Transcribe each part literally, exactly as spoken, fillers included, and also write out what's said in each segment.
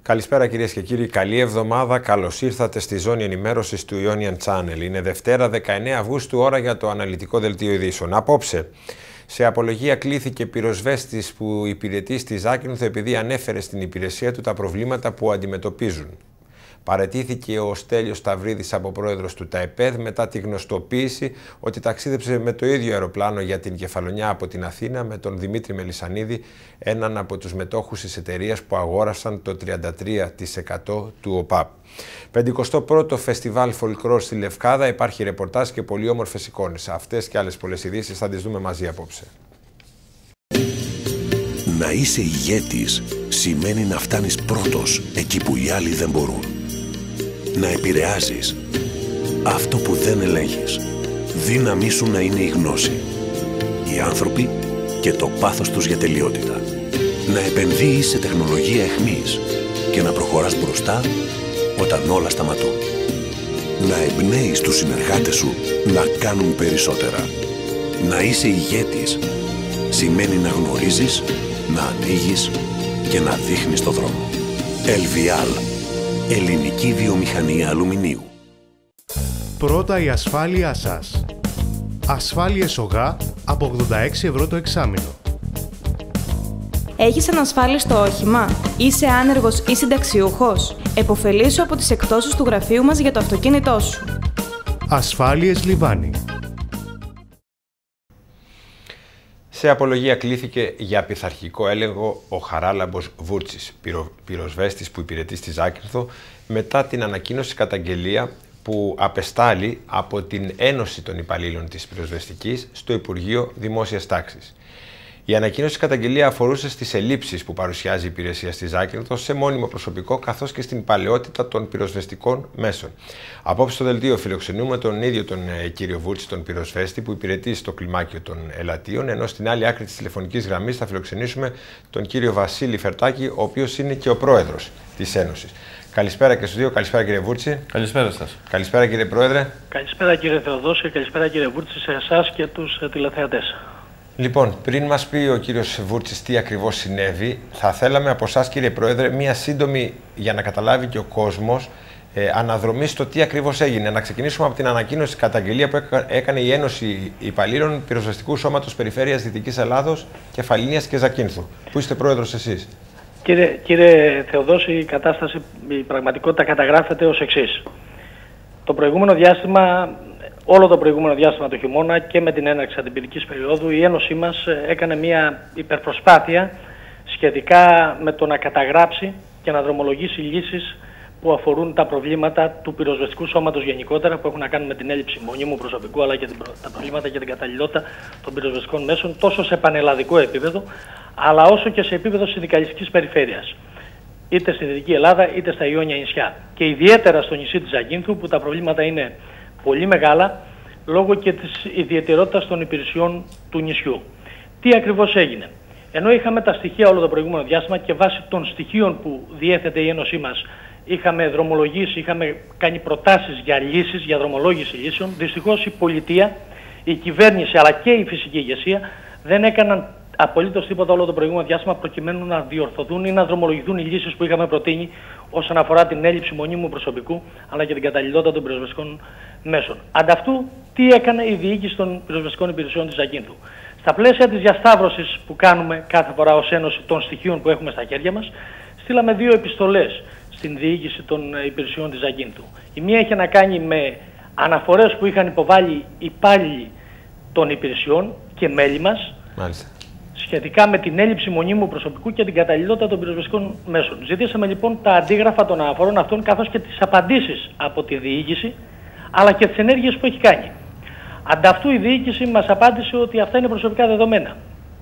Καλησπέρα κυρίες και κύριοι, καλή εβδομάδα, καλώς ήρθατε στη ζώνη ενημέρωσης του Ionian Channel. Είναι Δευτέρα δεκαεννέα Αυγούστου, ώρα για το αναλυτικό δελτίο ειδήσεων. Απόψε, σε απολογία κλήθηκε πυροσβέστης που υπηρετεί στη Ζάκυνθο επειδή ανέφερε στην υπηρεσία του τα προβλήματα που αντιμετωπίζουν. Παραιτήθηκε ο Στέλιος Σταυρίδης από πρόεδρος του ΤΑΕΠΕΔ μετά τη γνωστοποίηση ότι ταξίδεψε με το ίδιο αεροπλάνο για την Κεφαλονιά από την Αθήνα με τον Δημήτρη Μελισσανίδη, έναν από τους μετόχους της εταιρείας που αγόρασαν το τριάντα τρία τοις εκατό του ΟΠΑΠ. πενηκοστό πρώτο Φεστιβάλ Φολκλόρ στη Λευκάδα, υπάρχει ρεπορτάζ και πολύ όμορφες εικόνες. Αυτές και άλλες πολλές ειδήσεις θα τις δούμε μαζί απόψε. Να είσαι ηγέτης σημαίνει να φτάνεις πρώτος εκεί που οι άλλοι δεν μπορούν. Να επηρεάζεις αυτό που δεν ελέγχεις. Δύναμή σου να είναι η γνώση, οι άνθρωποι και το πάθος τους για τελειότητα. Να επενδύεις σε τεχνολογία εχμής και να προχωράς μπροστά όταν όλα σταματούν. Να εμπνέεις τους συνεργάτες σου να κάνουν περισσότερα. Να είσαι ηγέτης σημαίνει να γνωρίζεις, να ανοίγεις και να δείχνεις το δρόμο. Ελβιάλ, ελληνική βιομηχανία αλουμινίου. Πρώτα η ασφάλειά σας. Ασφάλειες ΟΓΑ από ογδόντα έξι ευρώ το εξάμηνο. Έχεις ανασφάλιστο όχημα? Είσαι άνεργος ή συνταξιούχος? Εποφελήσου από τις εκπτώσεις του γραφείου μας για το αυτοκίνητό σου. Ασφάλειες Λιβάνι. Σε απολογία κλήθηκε για πειθαρχικό έλεγχο ο Χαράλαμπος Βούρτσης, πυρο, πυροσβέστης που υπηρετεί στη Ζάκυνθο, μετά την ανακοίνωση καταγγελία που απεστάλλει από την Ένωση των Υπαλλήλων της Πυροσβεστικής στο Υπουργείο Δημόσιας Τάξης. Η ανακοίνωση καταγγελία αφορούσε στις ελλείψεις που παρουσιάζει η υπηρεσία στη Ζάκυνθο σε μόνιμο προσωπικό καθώς και στην παλαιότητα των πυροσβεστικών μέσων. Απόψε στο δελτίο φιλοξενούμε τον ίδιο τον ε, κύριο Βούρτση, τον πυροσβέστη που υπηρετεί στο κλιμάκιο των Ελαττίων, ενώ στην άλλη άκρη της τηλεφωνικής γραμμής θα φιλοξενήσουμε τον κύριο Βασίλη Φερτάκη, ο οποίος είναι και ο πρόεδρος της Ένωσης. Καλησπέρα και στους δύο. Καλησπέρα κύριε Βούρτση. Καλησπέρα σας. Καλησπέρα κύριε Πρόεδρε. Καλησπέρα κύριε Θεοδόση και καλησπέρα κύριε Βούρτση σε εσάς και τους ε, τηλεθεατές. Λοιπόν, πριν μας πει ο κύριος Βούρτσης τι ακριβώς συνέβη, θα θέλαμε από εσάς κύριε Πρόεδρε μία σύντομη, για να καταλάβει και ο κόσμος, ε, αναδρομή στο τι ακριβώς έγινε. Να ξεκινήσουμε από την ανακοίνωση καταγγελία που έκανε η Ένωση Υπαλλήλων Πυροσβεστικού Σώματος Περιφέρειας Δυτικής Ελλάδος, Κεφαλονίας και Ζακύνθου. Πού είστε πρόεδρος εσείς? Κύριε, κύριε Θεοδόση, η κατάσταση, η πραγματικότητα καταγράφεται ως εξής. Το προηγούμενο διάστημα... Όλο το προηγούμενο διάστημα του χειμώνα και με την έναρξη αντιπυρικής περίοδου η Ένωσή μας έκανε μια υπερπροσπάθεια σχετικά με το να καταγράψει και να δρομολογήσει λύσεις που αφορούν τα προβλήματα του πυροσβεστικού σώματος γενικότερα, που έχουν να κάνουν με την έλλειψη μονίμου προσωπικού αλλά και τα προβλήματα και την καταλληλότητα των πυροσβεστικών μέσων τόσο σε πανελλαδικό επίπεδο αλλά όσο και σε επίπεδο συνδικαλιστικής περιφέρειας. Είτε στη Δυτική Ελλάδα είτε στα Ιόνια νησιά. Και ιδιαίτερα στο νησί της Ζακύνθου που τα προβλήματα είναι πολύ μεγάλα λόγω και της ιδιαιτερότητας των υπηρεσιών του νησιού. Τι ακριβώς έγινε? Ενώ είχαμε τα στοιχεία όλο το προηγούμενο διάστημα και βάσει των στοιχείων που διέθετε η Ένωσή μας είχαμε δρομολογήσει, είχαμε κάνει προτάσεις για λύσεις, για δρομολόγηση λύσεων, δυστυχώς η πολιτεία, η κυβέρνηση αλλά και η φυσική ηγεσία δεν έκαναν απολύτως τίποτα όλο το προηγούμενο διάστημα προκειμένου να διορθωθούν ή να δρομολογηθούν οι λύσεις που είχαμε προτείνει όσον αφορά την έλλειψη μονίμου προσωπικού αλλά και την καταλληλότητα των πυροσβεστικών μέσων. Ανταυτού, τι έκανε η διοίκηση των πυροσβεστικών υπηρεσιών της Ζακύνθου? Στα πλαίσια της διασταύρωσης που κάνουμε κάθε φορά ως Ένωση των στοιχείων που έχουμε στα χέρια μας, στείλαμε δύο επιστολές στην διοίκηση των υπηρεσιών της Ζακύνθου. Η μία είχε να κάνει με αναφορές που είχαν υποβάλει υπάλληλοι των υπηρεσιών και μέλη μας. Μάλιστα. Σχετικά με την έλλειψη μονίμου προσωπικού και την καταλληλότητα των πυροσβεστικών μέσων. Ζητήσαμε λοιπόν τα αντίγραφα των αναφορών αυτών καθώς και τις απαντήσεις από τη διοίκηση αλλά και τις ενέργειες που έχει κάνει. Ανταυτού η διοίκηση μας απάντησε ότι αυτά είναι προσωπικά δεδομένα.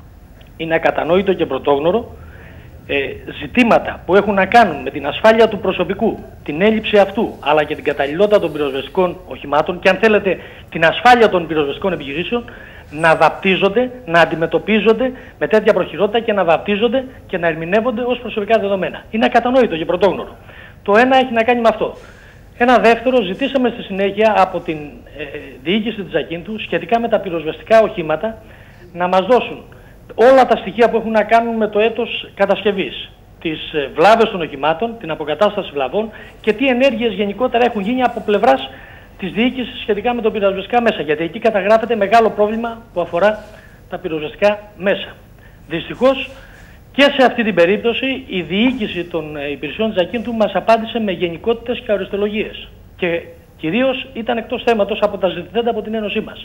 Είναι ακατανόητο και πρωτόγνωρο ε, ζητήματα που έχουν να κάνουν με την ασφάλεια του προσωπικού, την έλλειψη αυτού αλλά και την καταλληλότητα των πυροσβεστικών οχημάτων και αν θέλετε την ασφάλεια των πυροσβεστικών επιχειρήσεων να βαπτίζονται, να αντιμετωπίζονται με τέτοια προχειρότητα και να βαπτίζονται και να ερμηνεύονται ως προσωπικά δεδομένα. Είναι ακατανόητο και πρωτόγνωρο. Το ένα έχει να κάνει με αυτό. Ένα δεύτερο, ζητήσαμε στη συνέχεια από την ε, διοίκηση της Ζακύνθου σχετικά με τα πυροσβεστικά οχήματα να μας δώσουν όλα τα στοιχεία που έχουν να κάνουν με το έτος κατασκευής. τις βλάβες των οχημάτων, την αποκατάσταση βλαβών και τι ενέργειες γενικότερα έχουν γίνει από πλευράς της διοίκησης σχετικά με τα πυροσβεστικά μέσα. Γιατί εκεί καταγράφεται μεγάλο πρόβλημα που αφορά τα πυροσβεστικά μέσα. Δυστυχώς και σε αυτή την περίπτωση η διοίκηση των υπηρεσιών της ακίνητου μας απάντησε με γενικότητες και αριστολογίες. Και κυρίως ήταν εκτός θέματος από τα ζητηθέντα από την Ένωσή μας.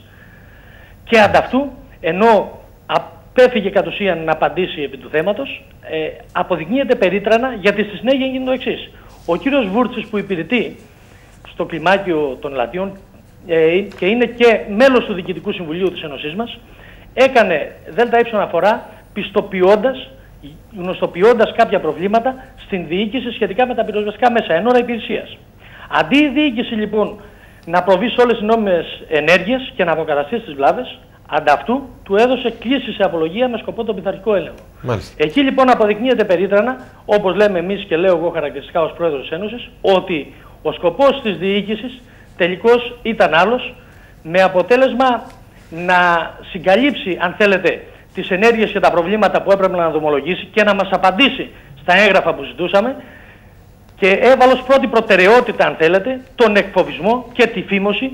Και ανταυτού, ενώ απέφυγε κατ' ουσίαν να απαντήσει επί του θέματος, ε, αποδεικνύεται περίτρανα γιατί στη συνέχεια έγινε το εξής. Ο κύριος Βούρτσης που υπηρετεί στο κλιμάκιο των Λατιών ε, και είναι και μέλος του Διοικητικού Συμβουλίου της Ένωσής μας, έκανε ΔΕΛΤΑ αναφορά πιστοποιώντας, γνωστοποιώντας κάποια προβλήματα στην διοίκηση σχετικά με τα πυροσβεστικά μέσα εν ώρα υπηρεσίας. Αντί η διοίκηση λοιπόν να προβεί σε όλες τις νόμιμες ενέργειες και να αποκαταστήσει τις βλάβες, ανταυτού του έδωσε κλίση σε απολογία με σκοπό τον πειθαρχικό έλεγχο. Μάλιστα. Εκεί λοιπόν αποδεικνύεται περίτρανα, όπως λέμε εμείς και λέω εγώ χαρακτηριστικά ως πρόεδρος της Ένωσης, ότι ο σκοπός της διοίκησης τελικώς ήταν άλλος, με αποτέλεσμα να συγκαλύψει, αν θέλετε, τις ενέργειες και τα προβλήματα που έπρεπε να δομολογήσει και να μας απαντήσει στα έγγραφα που ζητούσαμε και έβαλε ως πρώτη προτεραιότητα, αν θέλετε, τον εκφοβισμό και τη φήμωση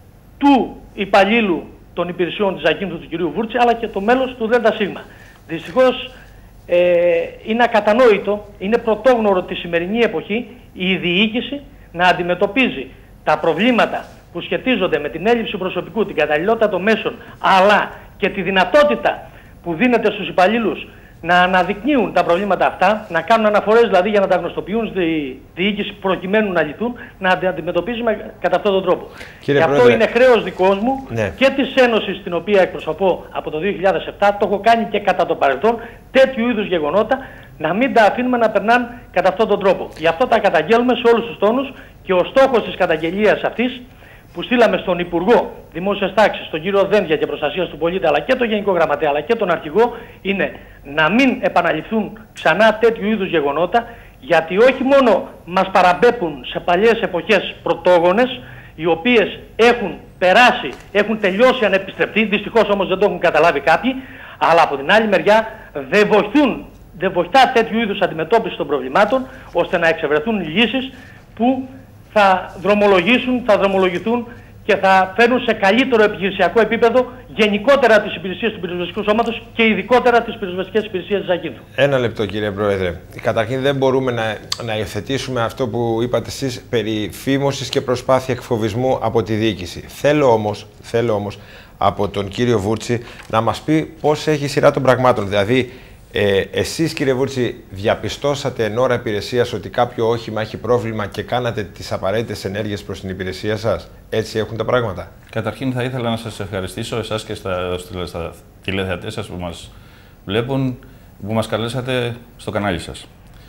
του υπαλλήλου των υπηρεσιών της ακίνητου του κυρίου Βούρτση, αλλά και το μέλος του ΔΣ. Δυστυχώς ε, είναι ακατανόητο, είναι πρωτόγνωρο τη σημερινή εποχή η διοίκηση να αντιμετωπίζει τα προβλήματα που σχετίζονται με την έλλειψη προσωπικού, την καταλληλότητα των μέσων, αλλά και τη δυνατότητα που δίνεται στους υπαλλήλους να αναδεικνύουν τα προβλήματα αυτά, να κάνουν αναφορές δηλαδή για να τα γνωστοποιούν στη διοίκηση προκειμένου να λυθούν, να τα αντιμετωπίζουμε κατά αυτόν τον τρόπο. Κύριε και Πρόεδρε, αυτό είναι χρέος δικός μου ναι. και της Ένωσης την οποία εκπροσωπώ από το δύο χιλιάδες επτά, το έχω κάνει και κατά το παρελθόν, τέτοιου είδους γεγονότα να μην τα αφήνουμε να περνάνε κατά αυτόν τον τρόπο. Γι' αυτό τα καταγγέλουμε σε όλους τους τόνους και ο στόχος της καταγγελίας αυτής που στείλαμε στον Υπουργό Δημόσιας Τάξης, τον κύριο Δένδια και Προστασίας του Πολίτη, αλλά και τον Γενικό Γραμματέα, αλλά και τον Αρχηγό, είναι να μην επαναληφθούν ξανά τέτοιου είδους γεγονότα, γιατί όχι μόνο μας παραπέμπουν σε παλιές εποχές πρωτόγονες, οι οποίες έχουν περάσει, έχουν τελειώσει ανεπιστρεπτεί, δυστυχώς όμως δεν το έχουν καταλάβει κάποιοι, αλλά από την άλλη μεριά δεν βοηθούν, δεν βοηθά τέτοιου είδους αντιμετώπιση των προβλημάτων, ώστε να εξευρεθούν λύσεις που θα δρομολογήσουν, θα δρομολογηθούν και θα φέρουν σε καλύτερο επιχειρησιακό επίπεδο γενικότερα τις υπηρεσίες του πυροσβεστικού σώματος και ειδικότερα τις πυροσβεστικές υπηρεσίες της ακίνητου. Ένα λεπτό κύριε Πρόεδρε. Καταρχήν δεν μπορούμε να, να υιοθετήσουμε αυτό που είπατε εσείς περί φήμωσης και προσπάθεια εκφοβισμού από τη διοίκηση. Θέλω όμως, θέλω όμως από τον κύριο Βούρτση να μας πει πώς έχει σειρά των πραγμάτων. Δηλαδή, Ε, εσείς κύριε Βούρτση διαπιστώσατε εν ώρα υπηρεσίας ότι κάποιο όχημα έχει πρόβλημα και κάνατε τις απαραίτητες ενέργειες προς την υπηρεσία σας. Έτσι έχουν τα πράγματα. Καταρχήν θα ήθελα να σας ευχαριστήσω εσάς και στα, στα τηλεθεατές σας που μας βλέπουν, που μας καλέσατε στο κανάλι σας.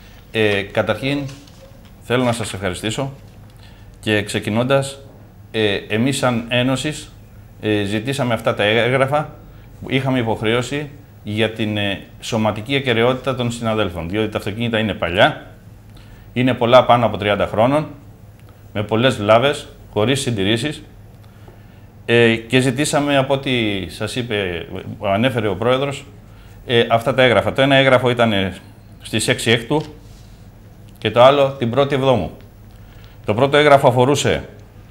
Ε, καταρχήν θέλω να σας ευχαριστήσω και ξεκινώντας, ε, εμείς σαν Ένωσης ε, ζητήσαμε αυτά τα έγγραφα που είχαμε υποχρέωση για την ε, σωματική ακεραιότητα των συναδέλφων, διότι τα αυτοκίνητα είναι παλιά, είναι πολλά πάνω από τριάντα χρόνων, με πολλές βλάβες, χωρίς συντηρήσεις ε, και ζητήσαμε από ό,τι σας είπε, ανέφερε ο Πρόεδρος, ε, αυτά τα έγγραφα. Το ένα έγγραφο ήταν στις έξι Έκτου και το άλλο την πρώτη Εβδόμου. Το πρώτο έγγραφο αφορούσε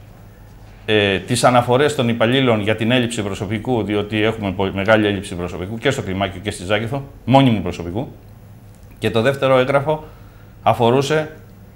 Ε, τις αναφορές των υπαλλήλων για την έλλειψη προσωπικού, διότι έχουμε μεγάλη έλλειψη προσωπικού και στο κλιμάκιο και στη Ζάκυνθο, μόνιμου προσωπικού. Και το δεύτερο έγγραφο αφορούσε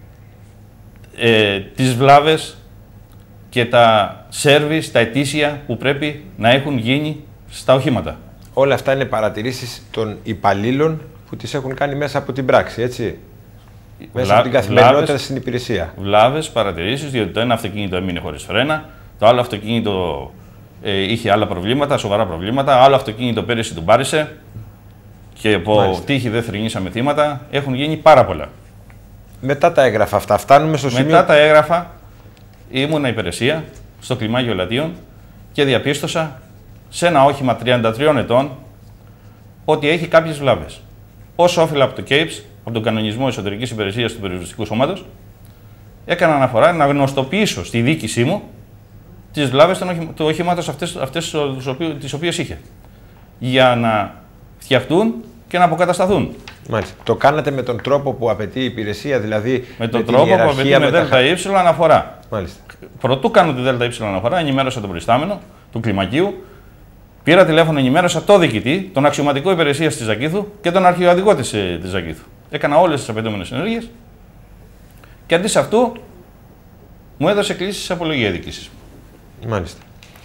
ε, τις βλάβες και τα σέρβις, τα ετήσια που πρέπει να έχουν γίνει στα οχήματα. Όλα αυτά είναι παρατηρήσεις των υπαλλήλων που τις έχουν κάνει μέσα από την πράξη, έτσι. Μέσα Βλά, από την καθημερινότητα βλάβες, στην υπηρεσία. Βλάβες, παρατηρήσεις, διότι το ένα αυτοκίνητο έμεινε χωρίς φρένα, το άλλο αυτοκίνητο ε, είχε άλλα προβλήματα, σοβαρά προβλήματα, άλλο αυτοκίνητο πέρυσι του μπάρισε και από τύχη δεν θρηνήσαμε θύματα. Έχουν γίνει πάρα πολλά. Μετά τα έγγραφα αυτά, φτάνουμε στο σημείο. Μετά τα έγγραφα, ήμουνα υπηρεσία στο κλιμάκιο Λατίων και διαπίστωσα σε ένα όχημα τριάντα τριών ετών ότι έχει κάποιες βλάβες. Όσο όφιλα από το κέιπς, από τον κανονισμό εσωτερικής υπηρεσίας του πυροσβεστικού σώματος, έκανα αναφορά να γνωστοποιήσω στη διοίκησή μου τις βλάβες του οχήματος αυτές, αυτές τις οποίες είχε. Για να φτιαχτούν και να αποκατασταθούν. Μάλιστα. Το κάνατε με τον τρόπο που απαιτεί η υπηρεσία, δηλαδή. Με τον με τρόπο που απαιτεί με ΔΕΛΤΑ αναφορά. Μάλιστα. Προτού κάνω τη ΔΕΛΤΑ αναφορά, ενημέρωσα τον προϊστάμενο του κλιμακίου, πήρα τηλέφωνο, ενημέρωσα το διοικητή, τον αξιωματικό υπηρεσία τη Ζακήθου και τον αρχιοαδικό τη Ζακήθου. Έκανα όλες τις απαιτούμενες ενέργειες και αντί σε αυτού μου έδωσε κλήσεις απολογία διοίκησης. Μάλιστα.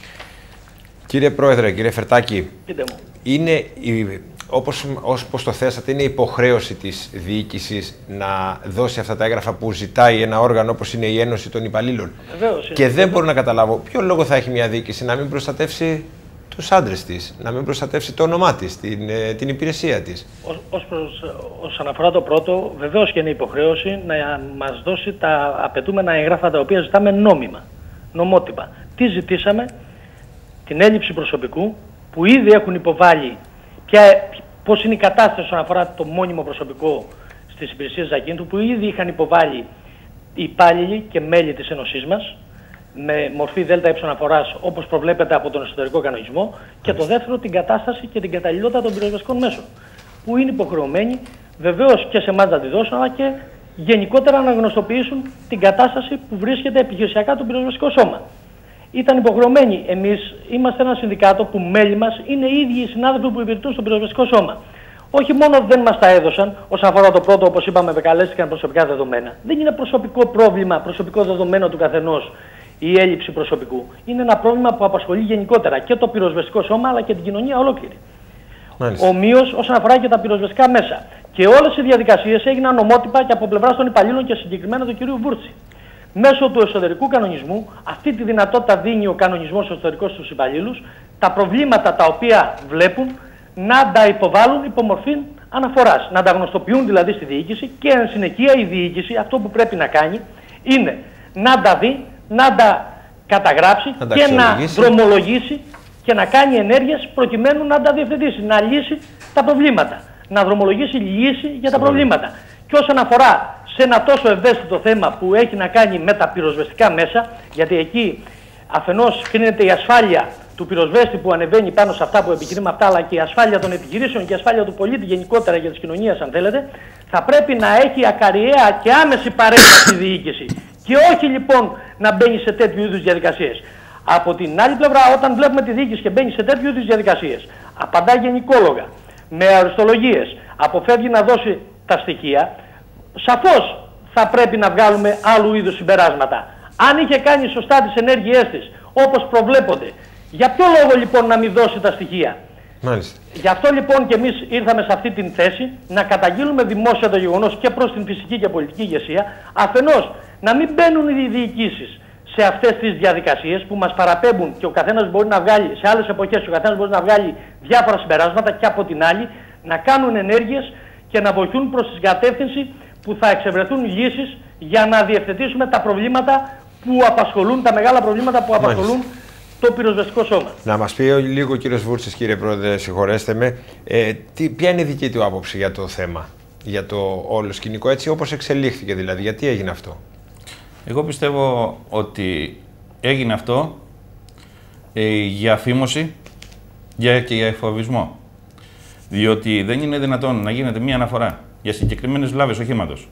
Κύριε Πρόεδρε, κύριε Φερτάκη, πείτε μου. Είναι, όπως, όπως το θέσατε, είναι υποχρέωση της διοίκησης να δώσει αυτά τα έγγραφα που ζητάει ένα όργανο όπως είναι η Ένωση των Υπαλλήλων. Βεβαίως, και δεν μπορώ να καταλάβω ποιο λόγο θα έχει μια διοίκηση να μην προστατεύσει τους άντρες της, να μην προστατεύσει το όνομά της, την, την υπηρεσία της. Ως, ως προς, όσον αφορά το πρώτο, βεβαίως και είναι υποχρέωση να μας δώσει τα απαιτούμενα εγγράφα τα οποία ζητάμε νόμιμα, νομότυπα. Τι ζητήσαμε? Την έλλειψη προσωπικού που ήδη έχουν υποβάλει, ποια, πώς είναι η κατάσταση όσον αφορά το μόνιμο προσωπικό στις υπηρεσίες Ζακίνθου, που ήδη είχαν υποβάλει οι υπάλληλοι και μέλη της Ένωσής μας, με μορφή ΔΕΛΤΑ αναφοράς όπως προβλέπεται από τον εσωτερικό κανονισμό, και το δεύτερο, την κατάσταση και την καταλληλότητα των πυροσβεστικών μέσων, που είναι υποχρεωμένοι βεβαίως και σε εμάς να τη δώσουν, αλλά και γενικότερα να γνωστοποιήσουν την κατάσταση που βρίσκεται επιχειρησιακά το πυροσβεστικό σώμα. Ήταν υποχρεωμένοι. Εμείς είμαστε ένα συνδικάτο που μέλη μας είναι οι ίδιοι οι συνάδελφοι που υπηρετούν στο πυροσβεστικό σώμα. Όχι μόνο δεν μας τα έδωσαν, όσον αφορά το πρώτο, όπως είπαμε, επεκαλέστηκαν προσωπικά δεδομένα. Δεν είναι προσωπικό πρόβλημα, προσωπικό δεδομένο του καθενός η έλλειψη προσωπικού. Είναι ένα πρόβλημα που απασχολεί γενικότερα και το πυροσβεστικό σώμα αλλά και την κοινωνία ολόκληρη. Ομοίως όσον αφορά και τα πυροσβεστικά μέσα. Και όλες οι διαδικασίες έγιναν νομότυπα και από πλευράς των υπαλλήλων και συγκεκριμένα του κυρίου Βούρτση. Μέσω του εσωτερικού κανονισμού, αυτή τη δυνατότητα δίνει ο κανονισμός εσωτερικός στους υπαλλήλους, τα προβλήματα τα οποία βλέπουν να τα υποβάλουν υπό μορφή αναφοράς. Να τα γνωστοποιούν δηλαδή στη διοίκηση και εν συνεχεία η διοίκηση αυτό που πρέπει να κάνει είναι να τα δει, να τα καταγράψει να τα και να δρομολογήσει και να κάνει ενέργειες προκειμένου να τα διευθετήσει, να λύσει τα προβλήματα. Να δρομολογήσει λύση για τα προβλήματα. Και όσον αφορά σε ένα τόσο ευαίσθητο θέμα που έχει να κάνει με τα πυροσβεστικά μέσα, γιατί εκεί αφενός κρίνεται η ασφάλεια του πυροσβέστη που ανεβαίνει πάνω σε αυτά που επιχειρεί με αυτά, αλλά και η ασφάλεια των επιχειρήσεων και η ασφάλεια του πολίτη γενικότερα για τις κοινωνίες, αν θέλετε, θα πρέπει να έχει ακαριαία και άμεση παρέμβαση η διοίκηση. Και όχι λοιπόν να μπαίνει σε τέτοιου είδους διαδικασίες. Από την άλλη πλευρά, όταν βλέπουμε τη διοίκηση και μπαίνει σε τέτοιου είδους διαδικασίες, απαντά γενικόλογα, με αριστολογίες, αποφεύγει να δώσει τα στοιχεία, σαφώς θα πρέπει να βγάλουμε άλλου είδους συμπεράσματα. Αν είχε κάνει σωστά τις ενέργειές της, όπως προβλέπονται, για ποιο λόγο λοιπόν να μην δώσει τα στοιχεία? Μάλιστα. Γι' αυτό λοιπόν και εμείς ήρθαμε σε αυτή την θέση να καταγγείλουμε δημόσια το γεγονός και προς την φυσική και πολιτική ηγεσία, αφενός να μην μπαίνουν οι διοικήσεις σε αυτές τις διαδικασίες που μας παραπέμπουν και ο καθένας μπορεί να βγάλει, σε άλλες εποχές ο καθένας μπορεί να βγάλει διάφορα συμπεράσματα, και από την άλλη να κάνουν ενέργειες και να βοηθούν προς την κατεύθυνση που θα εξευρεθούν λύσεις για να διευθετήσουμε τα προβλήματα που απασχολούν, τα μεγάλα προβλήματα που απασχολούν Μάλιστα. το πυροσβεστικό σώμα. Να μας πει λίγο ο κύριος Βούρτσης, κύριε Πρόεδρε, συγχωρέστε με, ε, τι, ποια είναι η δική του άποψη για το θέμα, για το όλο σκηνικό, έτσι όπως εξελίχθηκε δηλαδή, γιατί έγινε αυτό? Εγώ πιστεύω ότι έγινε αυτό ε, για φήμωση για, και για εφοβισμό. Διότι δεν είναι δυνατόν να γίνεται μία αναφορά για συγκεκριμένες βλάβες οχήματος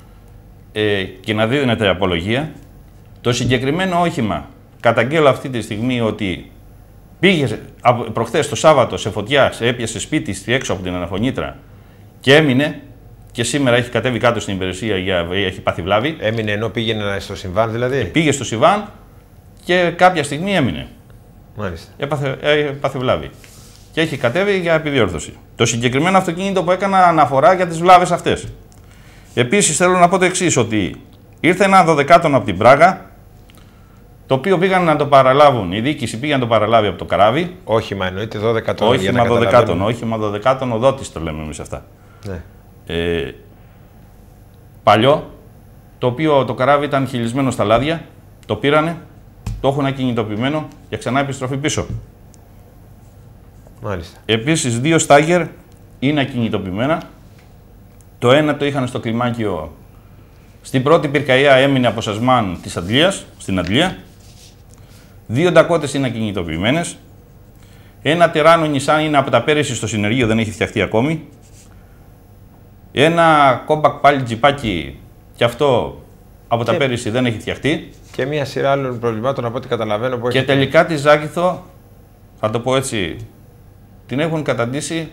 ε, και να δίνεται απολογία. Το συγκεκριμένο όχημα καταγγέλλω αυτή τη στιγμή ότι πήγε προχθές το Σάββατο σε φωτιά, σε έπιασε σπίτι έξω από την αναφωνήτρα και έμεινε, και σήμερα έχει κατέβει κάτω στην υπηρεσία, για, έχει πάθει βλάβη. Έμεινε ενώ πήγαινε στο συμβάν δηλαδή? Πήγε στο συμβάν και κάποια στιγμή έμεινε. Μάλιστα. Έπαθε, έπαθε βλάβη. Και έχει κατέβει για επιδιόρθωση. Το συγκεκριμένο αυτοκίνητο που έκανα αναφορά για τις βλάβες αυτές. Επίσης θέλω να πω το εξής, ότι ήρθε ένα δωδεκάτονο από την Πράγα, το οποίο πήγαν να το παραλάβουν. Η διοίκηση πήγαν να το παραλάβει από το καράβι. Όχημα εννοείται, δώδεκα τόνοι. Όχημα δωδεκάτονο, όχημα δωδεκάτονο οδότης το λέμε εμείς αυτά. Ναι. Ε, παλιό, το οποίο το καράβι ήταν χυλισμένο στα λάδια, το πήρανε, το έχουν ακινητοποιημένο για ξανά επιστροφή πίσω. Μάλιστα. Επίσης, δύο στάγερ είναι ακινητοποιημένα. Το ένα το είχαν στο κλιμάκιο. Στην πρώτη πυρκαγιά έμεινε αποσασμάν της Αντλίας, στην Αντλία. Δύο ντακότες είναι ακινητοποιημένες. Ένα τεράνο νισάν είναι από τα πέρυσι στο συνεργείο, δεν έχει φτιαχτεί ακόμη. Ένα κόμπακ πάλι τζιπάκι, και αυτό από τα και... πέρυσι δεν έχει φτιαχτεί. Και μια σειρά άλλων προβλημάτων από ό,τι καταλαβαίνω. Που και έχει... τελικά τη Ζάκυνθο, θα το πω έτσι, την έχουν καταντήσει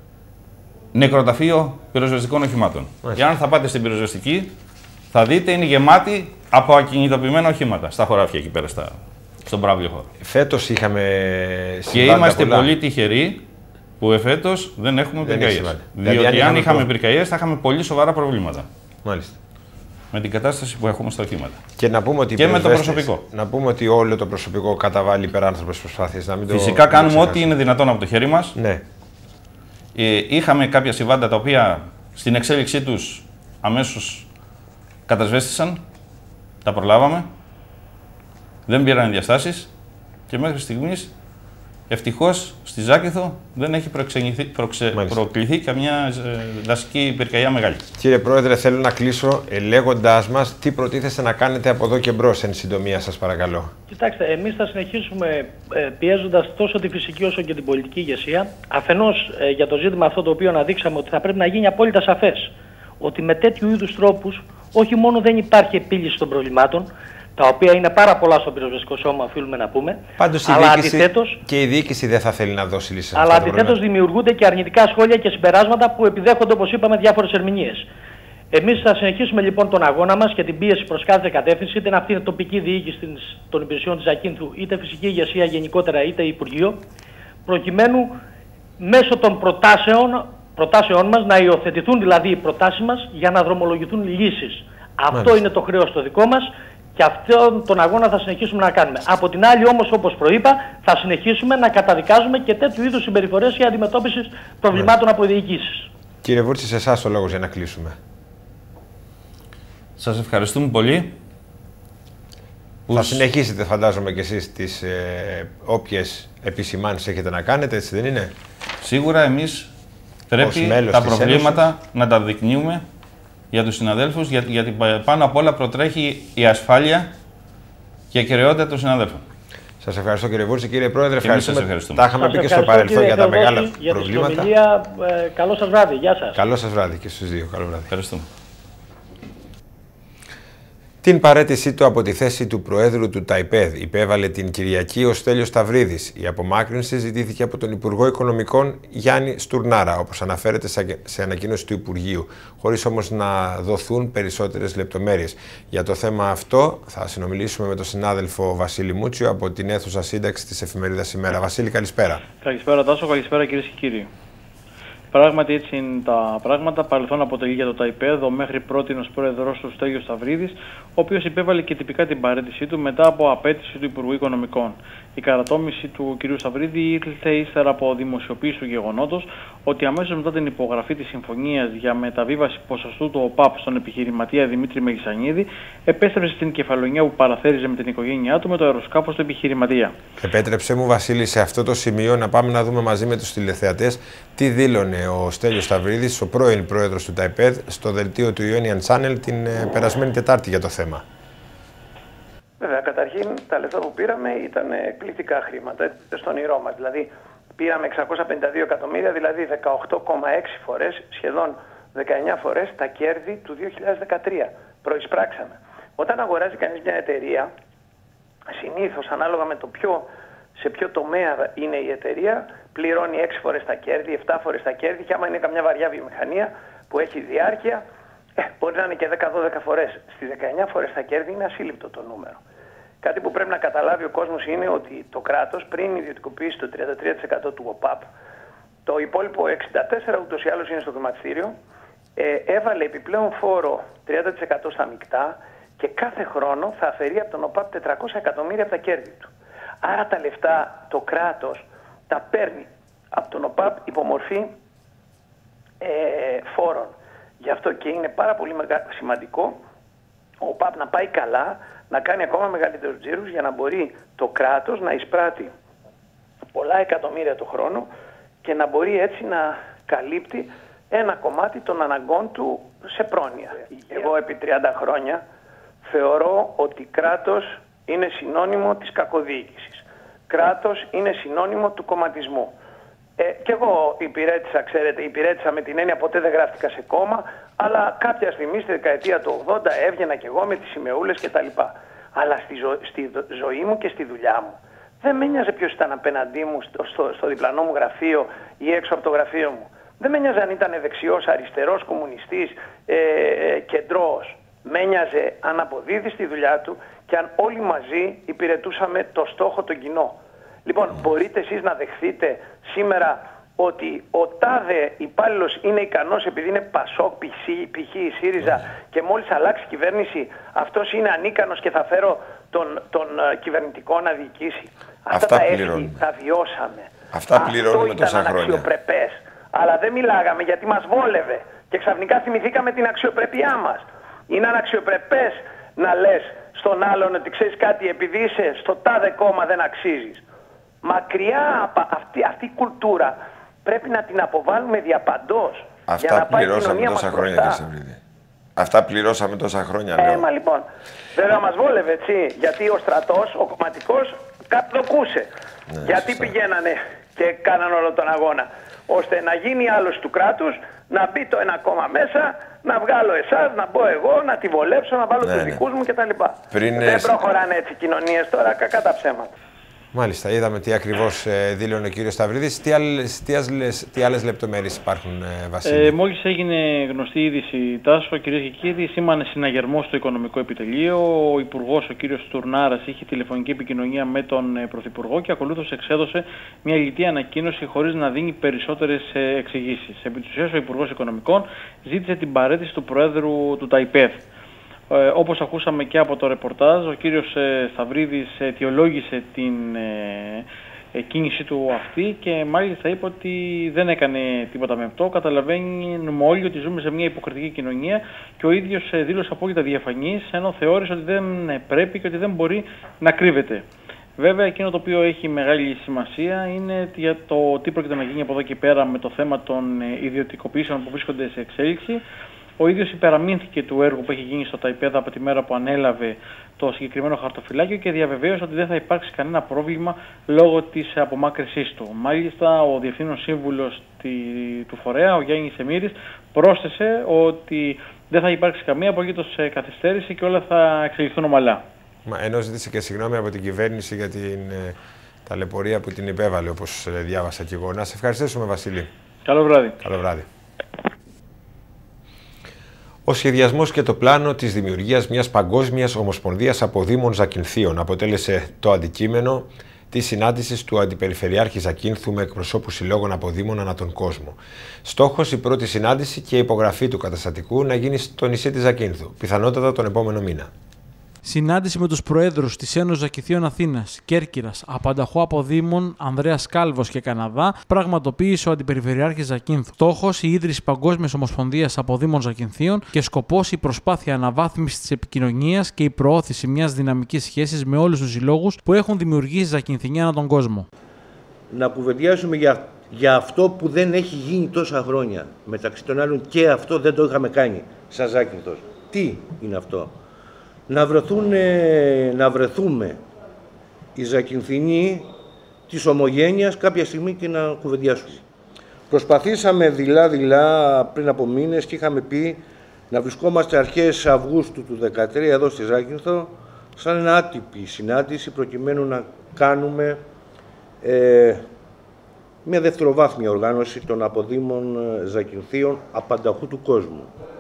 νεκροταφείο πυροσβεστικών οχημάτων. Και αν θα πάτε στην πυροσβεστική, θα δείτε είναι γεμάτη από ακινητοποιημένα οχήματα στα χωράφια εκεί πέρα, στα... στον πράβλιο χώρο. Φέτος είχαμε και είμαστε πολλά. Πολύ τυχεροί που εφέτος δεν έχουμε πυρκαγιές. Διότι δηλαδή, αν είχαμε προ... πυρκαγιές θα είχαμε πολύ σοβαρά προβλήματα. Μάλιστα. Με την κατάσταση που έχουμε στα οχήματα. Και, να πούμε ότι και με το προσωπικό. Να πούμε ότι όλο το προσωπικό καταβάλει υπεράνθρωπες προσπάθειες. Να μην Φυσικά το... κάνουμε ό,τι είναι δυνατόν από το χέρι μας. Ναι. Ε, είχαμε κάποια συμβάντα τα οποία στην εξέλιξή τους αμέσως κατασβέστησαν. Τα προλάβαμε. Δεν πήραν διαστάσεις και μέχρι στιγμής ευτυχώς στη Ζάκυνθο δεν έχει προξε... προκληθεί καμιά δασική πυρκαγιά μεγάλη. Κύριε Πρόεδρε, θέλω να κλείσω λέγοντάς μας τι προτίθεστε να κάνετε από εδώ και μπρος, εν συντομία, σας παρακαλώ. Κοιτάξτε, εμείς θα συνεχίσουμε πιέζοντας τόσο τη φυσική όσο και την πολιτική ηγεσία. Αφενός για το ζήτημα αυτό το οποίο αναδείξαμε ότι θα πρέπει να γίνει απόλυτα σαφές ότι με τέτοιου είδους τρόπους όχι μόνο δεν υπάρχει επίλυση των προβλημάτων, τα οποία είναι πάρα πολλά στο πυροσβεστικό σώμα, οφείλουμε να πούμε. Πάντως η αλλά διοίκηση αντιθέτως, και η διοίκηση δεν θα θέλει να δώσει λύση σε αλλά αντιθέτως δημιουργούνται και αρνητικά σχόλια και συμπεράσματα που επιδέχονται, όπως είπαμε, διάφορες ερμηνείες. Εμείς θα συνεχίσουμε λοιπόν τον αγώνα μας και την πίεση προς κάθε κατεύθυνση, είτε αυτή είναι τοπική διοίκηση των υπηρεσιών της Ζακύνθου, είτε φυσική ηγεσία γενικότερα, είτε Υπουργείο, προκειμένου μέσω των προτάσεων, προτάσεών μας να υιοθετηθούν δηλαδή οι προτάσεις μας για να δρομολογηθούν λύσεις. Αυτό Μάλιστα. είναι το χρέος το δικό μας. Και αυτόν τον αγώνα θα συνεχίσουμε να κάνουμε. Από την άλλη όμως, όπως προείπα, θα συνεχίσουμε να καταδικάζουμε και τέτοιου είδους συμπεριφορές για αντιμετώπιση προβλημάτων από διοικήσεις. Κύριε Βούρτση, σε εσάς ο λόγος για να κλείσουμε. Σας ευχαριστούμε πολύ. Θα συνεχίσετε, φαντάζομαι, και εσείς τις ε, όποιες επισημάνσεις έχετε να κάνετε, έτσι δεν είναι? Σίγουρα εμείς πρέπει τα προβλήματα Ένωσης να τα δεικνύουμε για τους συναδέλφους, γιατί, γιατί πάνω απ' όλα προτρέχει η ασφάλεια και η ακεραιότητα των συναδέλφων. Σας ευχαριστώ, κύριε Βούρτση. Κύριε Πρόεδρε, ευχαριστούμε. ευχαριστούμε. Τα είχαμε πει και στο παρελθόν για τα μεγάλα για προβλήματα. Για ε, καλό σας βράδυ. Γεια σας. Καλό σας βράδυ και στους δύο. Καλό βράδυ. Ευχαριστούμε. Την παραίτησή του από τη θέση του Προέδρου του ΤΑΙΠΕΔ υπέβαλε την Κυριακή ο Στέλιος Σταυρίδης. Η απομάκρυνση ζητήθηκε από τον Υπουργό Οικονομικών Γιάννη Στουρνάρα, όπως αναφέρεται σε ανακοίνωση του Υπουργείου, χωρίς όμως να δοθούν περισσότερες λεπτομέρειες. Για το θέμα αυτό θα συνομιλήσουμε με τον συνάδελφο Βασίλη Μούτσιο από την αίθουσα σύνταξη της εφημερίδας Ημέρα. Βασίλη, καλησπέρα. Καλησπέρα Τάσο, καλησπέρα κυρίες και κύριοι. Πράγματι έτσι είναι τα πράγματα. Παρελθόν αποτελεί για το ΤΑΙΠΕΔ ο μέχρι πρότινος πρόεδρος του Στέλιος Σταυρίδης, ο οποίος υπέβαλε και τυπικά την παραίτησή του μετά από απέτηση του Υπουργού Οικονομικών. Η καρατόμηση του κ. Σταυρίδη ήρθε ύστερα από δημοσιοποίηση του γεγονότος ότι αμέσως μετά την υπογραφή της συμφωνίας για μεταβίβαση ποσοστού του ΟΠΑΠ στον επιχειρηματία Δημήτρη Μεγισανίδη, επέστρεψε στην κεφαλονιά που παραθέριζε με την οικογένειά του με το αεροσκάφος του επιχειρηματία. Επέτρεψέ μου, Βασίλη, σε αυτό το σημείο να πάμε να δούμε μαζί με τους τηλεθεατές τι δήλωνε ο Στέλιος Σταυρίδης, ο πρώην πρόεδρος του ΤΑΙΠΕΔ, στο δελτίο του Ionian Channel την ε, περασμένη Τετάρτη για το θέμα. Βέβαια, καταρχήν τα λεφτά που πήραμε ήταν εκπληκτικά χρήματα, στον όνειρό μας. Δηλαδή, πήραμε εξακόσια πενήντα δύο εκατομμύρια, δηλαδή δεκαοκτώ κόμμα έξι φορές, σχεδόν δεκαεννιά φορές τα κέρδη του δύο χιλιάδες δεκατρία. Προεισπράξαμε. Όταν αγοράζει κανείς μια εταιρεία, συνήθως ανάλογα με το ποιο, σε ποιο τομέα είναι η εταιρεία, πληρώνει έξι φορές τα κέρδη, επτά φορές τα κέρδη, και άμα είναι καμιά βαριά βιομηχανία που έχει διάρκεια, Ε, μπορεί να είναι και δέκα δώδεκα φορές. Στις δεκαεννιά φορές τα κέρδη είναι ασύλληπτο το νούμερο. Κάτι που πρέπει να καταλάβει ο κόσμος είναι ότι το κράτος πριν ιδιωτικοποιήσει το τριάντα τρία τοις εκατό του ΟΠΑΠ, το υπόλοιπο εξήντα τέσσερα τοις εκατό ούτως ή άλλως είναι στο χρηματιστήριο, ε, έβαλε επιπλέον φόρο τριάντα τοις εκατό στα μεικτά και κάθε χρόνο θα αφαιρεί από τον ΟΠΑΠ τετρακόσια εκατομμύρια από τα κέρδη του. Άρα τα λεφτά το κράτος τα παίρνει από τον ΟΠΑΠ υπομορφή ε, φόρων. Γι' αυτό και είναι πάρα πολύ σημαντικό ο ΟΠΑΠ να πάει καλά, να κάνει ακόμα μεγαλύτερους τζίρους για να μπορεί το κράτος να εισπράττει πολλά εκατομμύρια το χρόνο και να μπορεί έτσι να καλύπτει ένα κομμάτι των αναγκών του σε πρόνοια. Εγώ επί τριάντα χρόνια θεωρώ ότι κράτος είναι συνώνυμο της κακοδιοίκησης. Κράτος είναι συνώνυμο του κομματισμού. Ε, και εγώ υπηρέτησα, ξέρετε, υπηρέτησα με την έννοια, ποτέ δεν γράφτηκα σε κόμμα, Αλλά κάποια στιγμή στη δεκαετία του ογδόντα έβγαινα κι εγώ με τις σημεούλες κτλ. Αλλά στη, ζω, στη ζωή μου και στη δουλειά μου δεν με νοιάζε ποιος ήταν απέναντί μου στο, στο, στο διπλανό μου γραφείο ή έξω από το γραφείο μου. Δεν με νοιάζε αν ήταν δεξιός, αριστερός, κομμουνιστής, ε, ε, κεντρώος. Με νοιάζε αν αποδίδει στη δουλειά του και αν όλοι μαζί υπηρετούσαμε το στόχο τον κοινό. Λοιπόν, μπορείτε εσείς να δεχθείτε σήμερα ότι ο τάδε υπάλληλος είναι ικανός επειδή είναι Πασόκ, π.χ. η ΣΥΡΙΖΑ και μόλις αλλάξει κυβέρνηση αυτός είναι ανίκανος και θα φέρω τον, τον uh, κυβερνητικό να διοικήσει. Αυτά, Αυτά τα έφυγη, τα βιώσαμε. Αυτά πληρώνουμε τόσα χρόνια. Αυτό ήταν αξιοπρεπές. Αλλά δεν μιλάγαμε γιατί μας βόλευε και ξαφνικά θυμηθήκαμε την αξιοπρέπειά μας. Είναι αναξιοπρεπές να λες στον άλλον ότι ξέρεις κάτι, επειδή είσαι στο τάδε κόμμα δεν αξίζεις. Μακριά από αυτή, αυτή η κουλτούρα πρέπει να την αποβάλουμε διαπαντός. Αυτά για να πάει πληρώσαμε τόσα χρόνια, κύριε Σταυρίδη. Αυτά πληρώσαμε τόσα χρόνια, λέω. Ε, μα λοιπόν, βέβαια μας βόλευε, έτσι, γιατί ο στρατός, ο κομματικός, καπνοκούσε. Ναι, γιατί σωστά. Πηγαίνανε και κάναν όλο τον αγώνα. Ώστε να γίνει άλλος του κράτους, να μπει το ένα κόμμα μέσα, να βγάλω εσάς, να μπω εγώ, να τη βολέψω, να βάλω ναι, τους ναι. δικούς μου κτλ. Πριν... Δεν προχωράνε έτσι κοινωνίες τώρα, κακά τα ψέματα. Μάλιστα, είδαμε τι ακριβώς ε, δήλωνε ο κύριος Σταυρίδης. Τι άλλες, τι άλλες, τι άλλες λεπτομέρειες υπάρχουν, ε, Βασίλη? Ε, μόλις έγινε γνωστή είδηση, Τάσο, κυρίες και κύριοι, σήμανε συναγερμό στο Οικονομικό Επιτελείο. Ο Υπουργός, ο κύριος Τουρνάρας, είχε τηλεφωνική επικοινωνία με τον ε, Πρωθυπουργό και ακολούθως εξέδωσε μια λιτή ανακοίνωση χωρίς να δίνει περισσότερες ε, εξηγήσεις. Επί της ουσίας, ο Υπουργός Οικονομικών ζήτησε την παραίτηση του Προέδρου του ΤΑΙΠΕΔ. Ε, όπως ακούσαμε και από το ρεπορτάζ, ο κύριος ε, Σταυρίδης αιτιολόγησε την ε, ε, κίνησή του αυτή και μάλιστα είπε ότι δεν έκανε τίποτα με αυτό. Καταλαβαίνουμε όλοι ότι ζούμε σε μια υποκριτική κοινωνία και ο ίδιος ε, δήλωσε απόλυτα διαφανής, ενώ θεώρησε ότι δεν πρέπει και ότι δεν μπορεί να κρύβεται. Βέβαια, εκείνο το οποίο έχει μεγάλη σημασία είναι για το τι πρόκειται να γίνει από εδώ και πέρα με το θέμα των ε, ιδιωτικοποιήσεων που βρίσκονται σε εξέλιξη. Ο ίδιος υπεραμείνθηκε του έργου που έχει γίνει στο ΤΑΙΠΕΔ από τη μέρα που ανέλαβε το συγκεκριμένο χαρτοφυλάκιο και διαβεβαίωσε ότι δεν θα υπάρξει κανένα πρόβλημα λόγω της απομάκρυσής του. Μάλιστα, ο Διευθύνων Σύμβουλος του φορέα, ο Γιάννης Εμμύρης, πρόσθεσε ότι δεν θα υπάρξει καμία απολύτως καθυστέρηση και όλα θα εξελιχθούν ομαλά. Μα ενώ ζήτησε και συγγνώμη από την κυβέρνηση για την ε, ταλαιπωρία που την υπέβαλε, όπως ε, διάβασα και εγώ. Να σε ευχαριστήσουμε, Βασίλη. Καλό βράδυ. Καλό βράδυ. Ο σχεδιασμός και το πλάνο της δημιουργίας μιας παγκόσμιας ομοσπονδίας αποδήμων Ζακυνθίων αποτέλεσε το αντικείμενο της συνάντησης του Αντιπεριφερειάρχη Ζακύνθου με εκπροσώπους συλλόγων αποδήμων ανά τον κόσμο. Στόχος η πρώτη συνάντηση και η υπογραφή του καταστατικού να γίνει στο νησί της Ζακύνθου, πιθανότατα τον επόμενο μήνα. Συνάντηση με τους προέδρους της Ένωσης Ζακυνθίων Αθήνας, Κέρκυρας, Απανταχού Αποδήμων, Ανδρέας Κάλβος και Καναδά πραγματοποίησε ο Αντιπεριφερειάρχης Ζακύνθου. Στόχος η ίδρυση Παγκόσμιας Ομοσπονδίας Αποδήμων Ζακυνθίων και σκοπός η προσπάθεια αναβάθμισης της επικοινωνίας και η προώθηση μιας δυναμικής σχέσης με όλους τους συλλόγους που έχουν δημιουργήσει Ζακυνθινή ανά τον κόσμο. Να κουβεντιάσουμε για, για αυτό που δεν έχει γίνει τόσα χρόνια. Μεταξύ των άλλων και αυτό δεν το είχαμε κάνει σαν Ζάκυνθος. Τι είναι αυτό? Να, βρεθούν, να βρεθούμε οι Ζακυνθινοί της ομογένειας κάποια στιγμή και να κουβεντιάσουμε. Προσπαθήσαμε δειλά-δειλά πριν από μήνες και είχαμε πει να βρισκόμαστε αρχές Αυγούστου του δύο χιλιάδες δεκατρία εδώ στη Ζάκυνθο σαν ένα άτυπη συνάντηση προκειμένου να κάνουμε ε, μια δευτεροβάθμια οργάνωση των αποδήμων Ζακυνθίων απανταχού του κόσμου.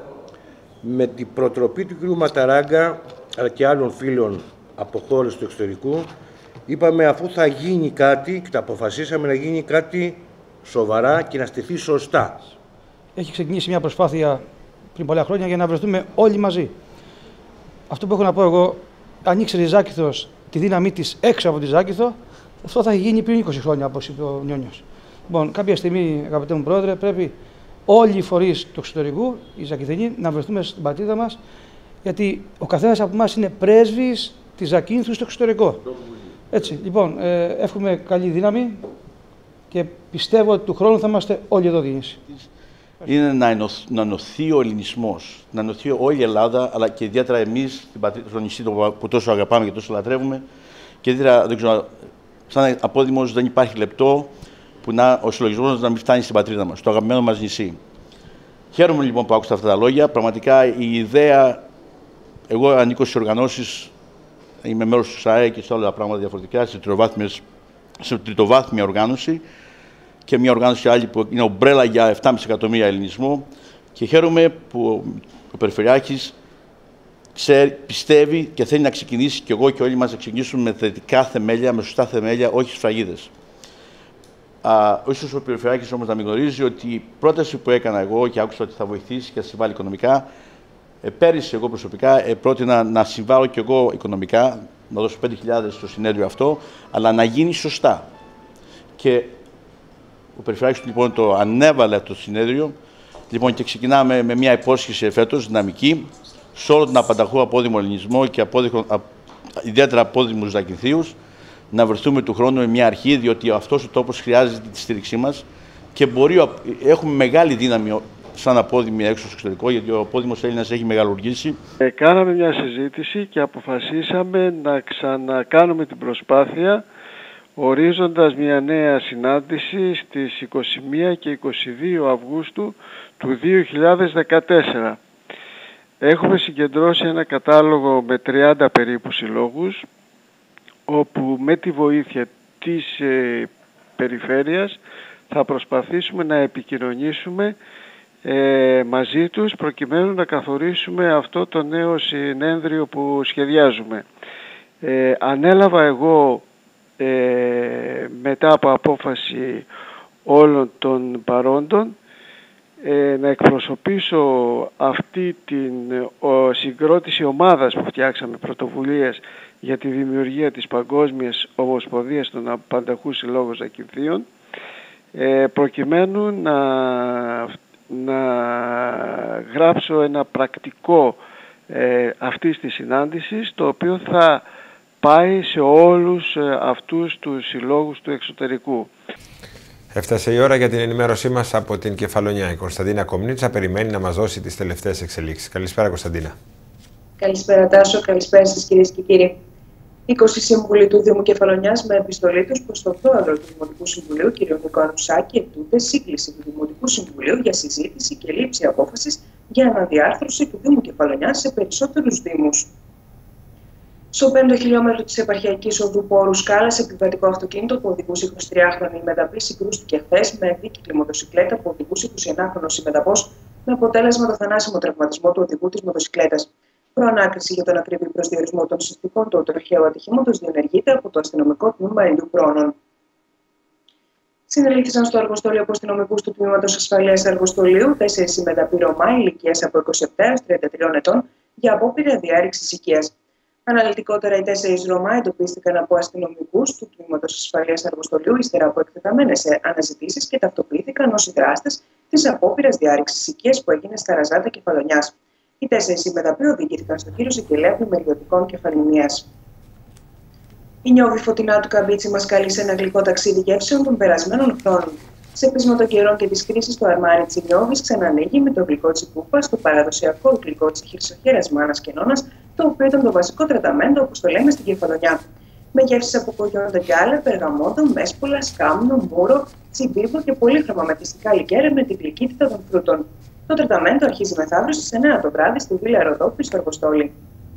Με την προτροπή του κ. Ματαράγκα αλλά και άλλων φίλων από χώρες του εξωτερικού, είπαμε αφού θα γίνει κάτι και τα αποφασίσαμε να γίνει κάτι σοβαρά και να στηθεί σωστά. Έχει ξεκινήσει μια προσπάθεια πριν πολλά χρόνια για να βρεθούμε όλοι μαζί. Αυτό που έχω να πω εγώ, αν ήξερε η Ζάκυνθος τη δύναμή της έξω από τη Ζάκυνθο, αυτό θα έχει γίνει πριν είκοσι χρόνια, όπως είπε ο Νιόνιος. Λοιπόν, κάποια στιγμή, αγαπητέ μου πρόεδρε, πρέπει όλοι οι φορείς του εξωτερικού, οι Ζακυνθινοί, να βρεθούμε στην πατρίδα μας, γιατί ο καθένας από εμάς είναι πρέσβης της Ζακύνθου στο εξωτερικό. Έτσι, λοιπόν, ε, εύχομαι καλή δύναμη και πιστεύω ότι του χρόνου θα είμαστε όλοι εδώ διοίκηση. Είναι να, ενωθ, να ενωθεί ο ελληνισμός, να ενωθεί όλη η Ελλάδα, αλλά και ιδιαίτερα εμείς, στο νησί που τόσο αγαπάμε και τόσο λατρεύουμε. Και ιδιαίτερα, δεν ξέρω, σαν απόδημος δεν υπάρχει λεπτό που να, ο συλλογισμός να μην φτάνει στην πατρίδα μας, στο αγαπημένο μας νησί. Χαίρομαι λοιπόν που άκουσα αυτά τα λόγια. Πραγματικά η ιδέα, εγώ ανήκω στις οργανώσεις, είμαι μέρος του ΣΑΕ και σε όλα τα πράγματα διαφορετικά, σε τριτοβάθμια οργάνωση και μια οργάνωση άλλη που είναι ομπρέλα για επτά κόμμα πέντε εκατομμύρια ελληνισμό. Και χαίρομαι που ο Περιφερειάρχης ξέρει, πιστεύει και θέλει να ξεκινήσει και εγώ και όλοι μας να ξεκινήσουμε με θετικά θεμέλια, με σωστά θεμέλια, όχι σφραγίδες. Ίσως ο Περιφερειάρχης όμως να μην γνωρίζει ότι η πρόταση που έκανα εγώ και άκουσα ότι θα βοηθήσει και θα συμβάλλει οικονομικά, ε, πέρυσι εγώ προσωπικά ε, πρότεινα να συμβάλλω και εγώ οικονομικά, να δώσω πέντε χιλιάδες στο συνέδριο αυτό, αλλά να γίνει σωστά. Και ο Περιφερειάρχης λοιπόν το ανέβαλε το συνέδριο, λοιπόν και ξεκινάμε με μια υπόσχεση φέτος δυναμική, σε όλο τον απανταχού απόδημο ελληνισμό και απόδημο, α, ιδιαίτερα απόδημους Ζακυνθίους, να βρεθούμε του χρόνου με μια αρχή, διότι αυτός ο τόπος χρειάζεται τη στήριξή μας και μπορεί, έχουμε μεγάλη δύναμη σαν απόδημοι έξω στο εξωτερικό, γιατί ο απόδημος Έλληνας έχει μεγαλουργήσει. Ε, κάναμε μια συζήτηση και αποφασίσαμε να ξανακάνουμε την προσπάθεια, ορίζοντας μια νέα συνάντηση στις είκοσι μία και είκοσι δύο Αυγούστου του δύο χιλιάδες δεκατέσσερα. Έχουμε συγκεντρώσει ένα κατάλογο με τριάντα περίπου συλλόγους, όπου με τη βοήθεια της ε, περιφέρειας θα προσπαθήσουμε να επικοινωνήσουμε ε, μαζί τους προκειμένου να καθορίσουμε αυτό το νέο συνέδριο που σχεδιάζουμε. Ε, ανέλαβα εγώ ε, μετά από απόφαση όλων των παρόντων ε, να εκπροσωπήσω αυτή την ο, συγκρότηση ομάδας που φτιάξαμε, πρωτοβουλίες για τη δημιουργία της Παγκόσμιας Ομοσπονδίας των Απανταχού Συλλόγων Ζακυνθίων, ε, προκειμένου να, να γράψω ένα πρακτικό ε, αυτής της συνάντησης, το οποίο θα πάει σε όλους ε, αυτούς τους συλλόγους του εξωτερικού. Έφτασε η ώρα για την ενημέρωσή μας από την Κεφαλονιά. Η Κωνσταντίνα Κομνίτσα περιμένει να μας δώσει τις τελευταίες εξελίξεις. Καλησπέρα, Κωνσταντίνα. Καλησπέρα, Τάσο. Καλησπέρα σας, κυρίες και κύριοι. είκοσι σύμβουλοι του Δήμου Κεφαλονιάς με επιστολή τους προς τον πρόεδρο του Δημοτικού Συμβουλίου, κ. Νίκο Ανουσάκη, ετούνται σύγκληση του Δημοτικού Συμβουλίου για συζήτηση και λήψη απόφασης για αναδιάρθρωση του Δήμου Κεφαλονιάς σε περισσότερους δήμους. Στο πέμπτο χιλιόμετρο της επαρχιακής οδού Πόρου Σκάλας, επιβατικό αυτοκίνητο που οδηγούσε εικοσιτριάχρονη μεταπή συγκρούστηκε χθες με δίκυκλη μοτοσυκλέτα που οδηγούσε εικοσιενάχρονο συμμεταπός, με αποτέλεσμα το θανάσιμο τραυματισμό του οδηγού της μοτοσυκλέτας. Προανάκριση για τον ακριβή προσδιορισμό των συνθηκών του τροχαίου ατυχήματος διενεργείται από το αστυνομικό τμήμα Ιλιού Πρόνων. Συνελήφθησαν στο εργοστόλιο από αστυνομικούς του Τμήματος Ασφαλείας Εργοστολίου τέσσερις συμμεταποί Ρωμά ηλικίας από είκοσι επτά έως τριάντα τρία ετών για απόπειρα διάρρηξης οικίας. Αναλυτικότερα, οι τέσσερις Ρωμά εντοπίστηκαν από αστυνομικούς του Τμήματος Ασφαλείας Εργοστολίου ύστερα από εκτεταμένες αναζητήσεις και ταυτοποιήθηκαν ως οι δράστες της απόπειρας διάρρηξης οικίας που έγινε στα Ραζάντα Κεφαλονιάς. Οι τέσσερις συμμεταποί οδηγήθηκαν στο κύριο Σικελέα Πλημμυριωτικών Κεφαλονίας. Η Νιώβη Φωτεινά του Καμπίτσι μας καλεί σε ένα γλυκό ταξίδι γεύσεων των περασμένων χρόνων. Σε πείσμα των καιρών και τη κρίση, το αρμάρι της Νιώβης ξανανοίγει με το γλυκό τσιπούπα, το παραδοσιακό γλυκό της χερσοχέρας μάνας και νόνας, το οποίο ήταν το βασικό τραταμέντο, όπως το λέμε στην Κεφαλονιά. Με γεύσεις από κοκκιόντα γκάλα, περγαμόντο, μέσπολα, σκάμνο, μούρο, τσιμπίπο και πολύχρωμα μεθυστικά λικέρα με την γλυκύτητα των φρούτων. Το τραταμέντο αρχίζει μεθαύριο στις εννιά το βράδυ στη Βίλα Ροδόπη στο Εργοστόλι.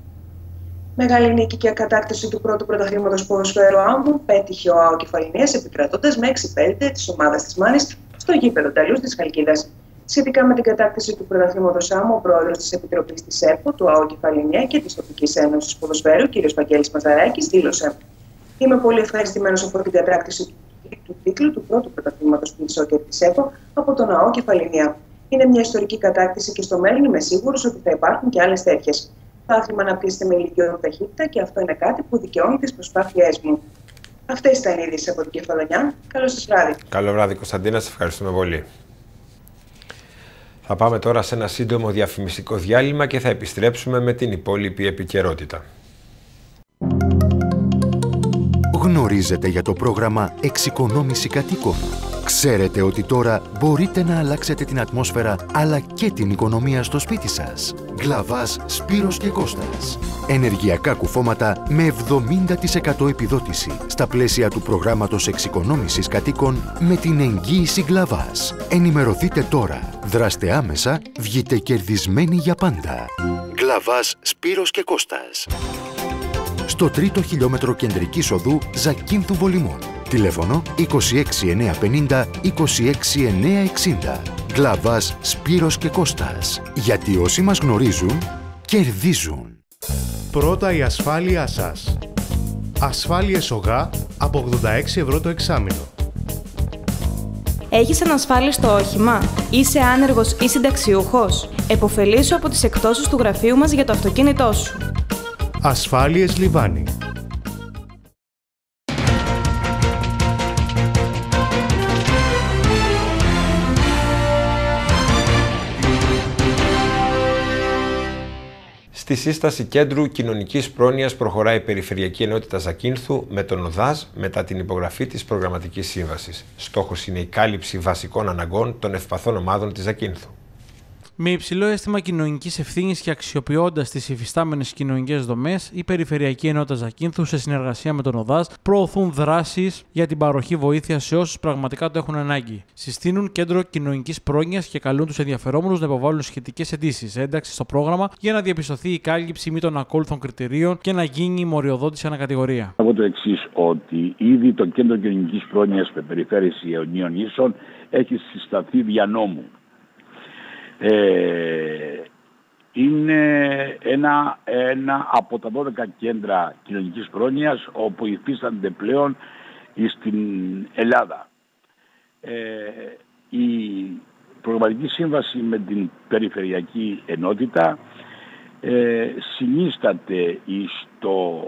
Μεγάλη νίκη και ακατάκτηση του πρώτου πρωταθλήματος ποδοσφαίρου άμμου πέτυχε ο ΑΟ Κεφαλονίας επικρατώντας με έξι πέντε της ομάδας της Μάνης στο γήπεδο Ταλούς της Χαλκίδας. Σχετικά με την κατάκτηση του πρωταθλήματος άμμου, ο πρόεδρος της Επιτροπής της ΕΠΟ, του ΑΟ Κεφαλονία και της Τοπικής Ένωσης Ποδοσφαίρου, κ. Βαγγέλης Μαζαράκης, δήλωσε: «Είμαι πολύ ευχαριστημένος από την κατάκτηση του τίτλου του πρώτου πρωταθλήματος του Ισόκερ της ΕΠΟ από τον ΑΟ Κεφαλονία. Είναι μια ιστορική κατάκτηση και στο μέλλον είμαι σίγουρος ότι θα υπάρχουν και άλλες τέτοιες. Το άθλημα αναπτύσσεται με ηλικιώδη ταχύτητα και αυτό είναι κάτι που δικαιώνει τις προσπάθειές μου». Αυτές ήταν οι ειδήσεις από την Κεφαλονιά. Καλό σας βράδυ. Καλό βράδυ, Κωνσταντίνα. Σε ευχαριστούμε πολύ. Θα πάμε τώρα σε ένα σύντομο διαφημιστικό διάλειμμα και θα επιστρέψουμε με την υπόλοιπη επικαιρότητα. Γνωρίζετε για το πρόγραμμα Εξοικονόμηση Κατοίκων? Ξέρετε ότι τώρα μπορείτε να αλλάξετε την ατμόσφαιρα αλλά και την οικονομία στο σπίτι σας. Γκλαβάς Σπύρος και Κώστας. Ενεργειακά κουφώματα με εβδομήντα τοις εκατό επιδότηση στα πλαίσια του προγράμματος εξοικονόμησης κατοίκων με την εγγύηση Γκλαβάς. Ενημερωθείτε τώρα. Δράστε άμεσα, βγείτε κερδισμένοι για πάντα. Γκλαβάς Σπύρος και Κώστας. Στο τρίτο χιλιόμετρο κεντρικής οδού Ζακίνθου Βολιμών. Τηλέφωνο είκοσι έξι εννιακόσια πενήντα είκοσι έξι εννιακόσια εξήντα. Γκλαβάς Σπύρος και Κώστας. Γιατί όσοι μας γνωρίζουν, κερδίζουν. Πρώτα η ασφάλειά σας. Ασφάλειες ΟΓΑ από ογδόντα έξι ευρώ το εξάμηνο. Έχεις ανασφάλιστο όχημα? Είσαι άνεργος ή συνταξιούχος? Εποφελήσου από τις εκπτώσεις του γραφείου μας για το αυτοκίνητό σου. Ασφάλειες Λιβάνι. Στη σύσταση κέντρου κοινωνικής πρόνοιας προχωράει η Περιφερειακή Ενότητα Ζακίνθου με τον ΟΔΑΖ μετά την υπογραφή της προγραμματικής σύμβασης. Στόχος είναι η κάλυψη βασικών αναγκών των ευπαθών ομάδων της Ζακίνθου. Με υψηλό αίσθημα κοινωνικής ευθύνης και αξιοποιώντας τις υφιστάμενες κοινωνικές δομές, η Περιφερειακή Ενότητα Ζακίνθου, σε συνεργασία με τον ΟΔΑΖ, προωθούν δράσεις για την παροχή βοήθειας σε όσους πραγματικά το έχουν ανάγκη. Συστήνουν κέντρο κοινωνικής πρόνοιας και καλούν τους ενδιαφερόμενους να υποβάλουν σχετικές αιτήσεις ένταξη στο πρόγραμμα για να διαπιστωθεί η κάλυψη μη των ακόλουθων κριτηρίων και να γίνει η μοριοδότηση ανακατηγορία. Θα πω το εξής, ότι ήδη το κέντρο κοινωνικής πρόνοιας με περιφέρειες Ιωνίων Ίσων έχει συσταθεί δια νόμου. Ε, είναι ένα, ένα από τα δώδεκα κέντρα κοινωνικής πρόνοιας όπου υφίστανται πλέον στην Ελλάδα. Ε, η προγραμματική σύμβαση με την Περιφερειακή Ενότητα ε, συνίσταται στο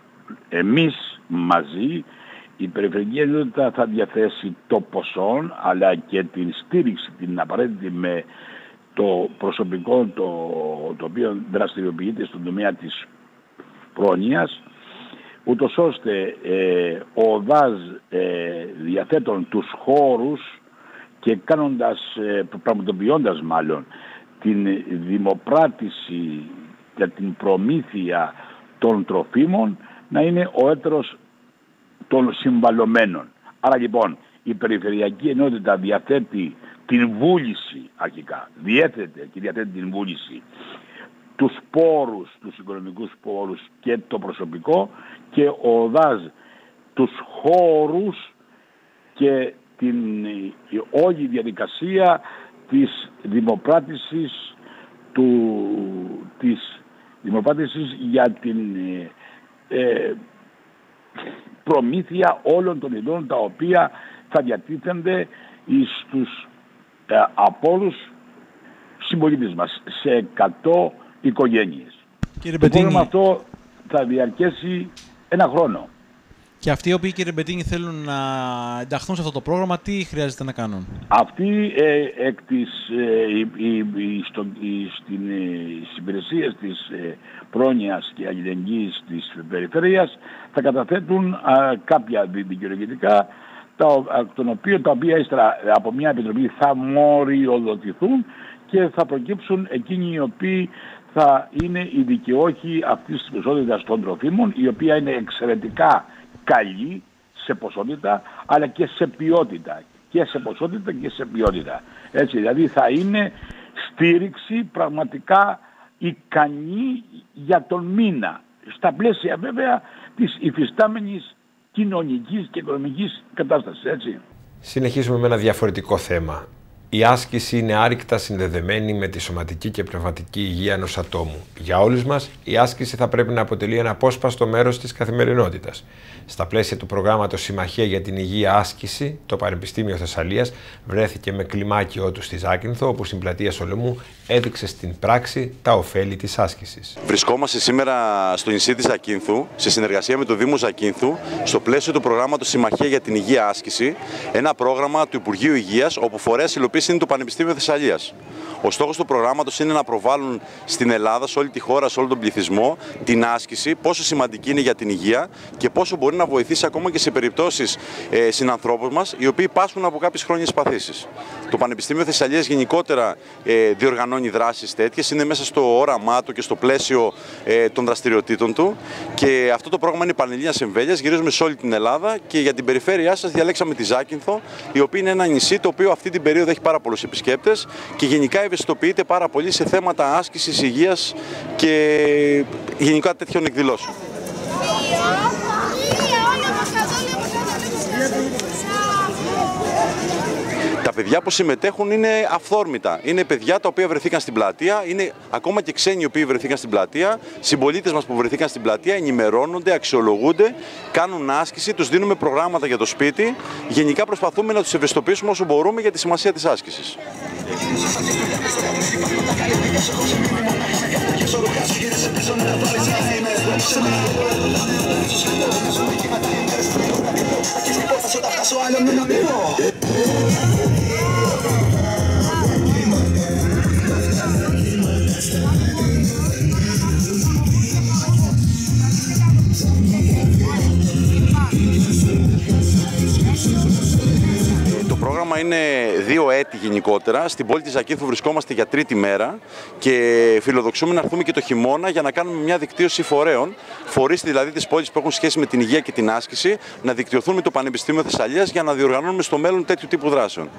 εμείς μαζί. Η Περιφερειακή Ενότητα θα διαθέσει το ποσό αλλά και την στήριξη, την απαραίτητη με το προσωπικό το, το οποίο δραστηριοποιείται στον τομέα της πρόνοιας, ούτως ώστε ε, ο ΟΔΑΖ ε, διαθέτων τους χώρους και κάνοντας, ε, πραγματοποιώντας μάλλον την δημοπράτηση για την προμήθεια των τροφίμων να είναι ο έτερος των συμβαλωμένων. Άρα λοιπόν η Περιφερειακή Ενότητα διαθέτει την βούληση αρχικά, διέθετε και διαθέτει την βούληση, τους πόρους, τους οικονομικούς πόρους και το προσωπικό και ο ΟΔΑΖ τους χώρους και την όλη διαδικασία της δημοπράτησης, του, της δημοπράτησης για την ε, προμήθεια όλων των ειδών τα οποία θα διατίθενται στους ε, από όλους συμπολίτες μας σε εκατό οικογένειες. Κύριε το πρόγραμμα αυτό θα διαρκέσει ένα χρόνο. Και αυτοί οι οποίοι, κύριε Μπετίνη, θέλουν να ενταχθούν σε αυτό το πρόγραμμα, τι χρειάζεται να κάνουν? Αυτοί ε, εκ της, ε, η, η, η, στο, η, στην, ε, στις υπηρεσίες της ε, πρόνοιας και αλληλεγγύης της περιφέρειας θα καταθέτουν α, κάποια δικαιολογητικά, τα, των οποίων, τα οποία ύστερα από μια επιτροπή θα μοριοδοτηθούν και θα προκύψουν εκείνοι οι οποίοι θα είναι οι δικαιώχοι αυτής της ποσότητας των τροφίμων, η οποία είναι εξαιρετικά καλή σε ποσότητα αλλά και σε ποιότητα. Και σε ποσότητα και σε ποιότητα. Έτσι, δηλαδή θα είναι στήριξη πραγματικά ικανή για τον μήνα. Στα πλαίσια βέβαια της υφιστάμενης κοινωνικής και οικονομικής κατάστασης. Έτσι. Συνεχίζουμε με ένα διαφορετικό θέμα. Η άσκηση είναι άρρηκτα συνδεδεμένη με τη σωματική και πνευματική υγεία ενός ατόμου. Για όλους μας, η άσκηση θα πρέπει να αποτελεί ένα απόσπαστο μέρος της καθημερινότητας. Στα πλαίσια του προγράμματος Συμμαχία για την Υγεία Άσκηση, το Πανεπιστήμιο Θεσσαλίας βρέθηκε με κλιμάκιό του στη Ζάκυνθο, όπου στην πλατεία Σολομού έδειξε στην πράξη τα ωφέλη της άσκησης. Βρισκόμαστε σήμερα στο νησί της Ζακίνθου, σε συνεργασία με το Δήμο Ζακίνθου, στο πλαίσιο του προγράμματος Συμμαχία για την Υγεία Άσκηση, ένα πρόγραμμα του Υπουργείου Υγείας, όπου φορέας υλοποίηση είναι το Πανεπιστήμιο Θεσσαλίας. Ο στόχος του προγράμματος είναι να προβάλλουν στην Ελλάδα, σε όλη τη χώρα, σε όλο τον πληθυσμό, την άσκηση, πόσο σημαντική είναι για την υγεία και πόσο μπορεί να βοηθήσει ακόμα και σε περιπτώσεις ε, συνανθρώπων μας, οι οποίοι πάσχουν από κάποιες χρόνιες παθήσεις. Το Πανεπιστήμιο Θεσσαλίας γενικότερα ε, διοργανώνει δράσεις τέτοιες, είναι μέσα στο όραμά του και στο πλαίσιο ε, των δραστηριοτήτων του. Και αυτό το πρόγραμμα είναι Πανελλήνιας Εμβέλειας, γυρίζουμε σε όλη την Ελλάδα και για την περιφέρειά σας διαλέξαμε τη Ζάκυνθο, η οποία είναι ένα νησί το οποίο αυτή την περίοδο έχει πάρα πολλούς επισκέπτες και γενικά ευαισθητοποιείται πάρα πολύ σε θέματα άσκησης, υγείας και γενικά τέτοιων εκδηλώσεων. Τα παιδιά που συμμετέχουν είναι αυθόρμητα. Είναι παιδιά τα οποία βρεθήκαν στην πλατεία, είναι ακόμα και ξένοι οι οποίοι βρεθήκαν στην πλατεία, συμπολίτες μας που βρεθήκαν στην πλατεία, ενημερώνονται, αξιολογούνται, κάνουν άσκηση, τους δίνουμε προγράμματα για το σπίτι. Γενικά προσπαθούμε να τους ευαισθητοποιήσουμε όσο μπορούμε για τη σημασία της άσκησης. Το πρόγραμμα είναι δύο έτη γενικότερα. Στην πόλη της Ζακύνθου βρισκόμαστε για τρίτη μέρα και φιλοδοξούμε να έρθουμε και το χειμώνα για να κάνουμε μια δικτύωση φορέων. Φορείς δηλαδή της πόλης που έχουν σχέση με την υγεία και την άσκηση, να δικτυωθούν με το Πανεπιστήμιο Θεσσαλίας για να διοργανώνουμε στο μέλλον τέτοιου τύπου δράσεων.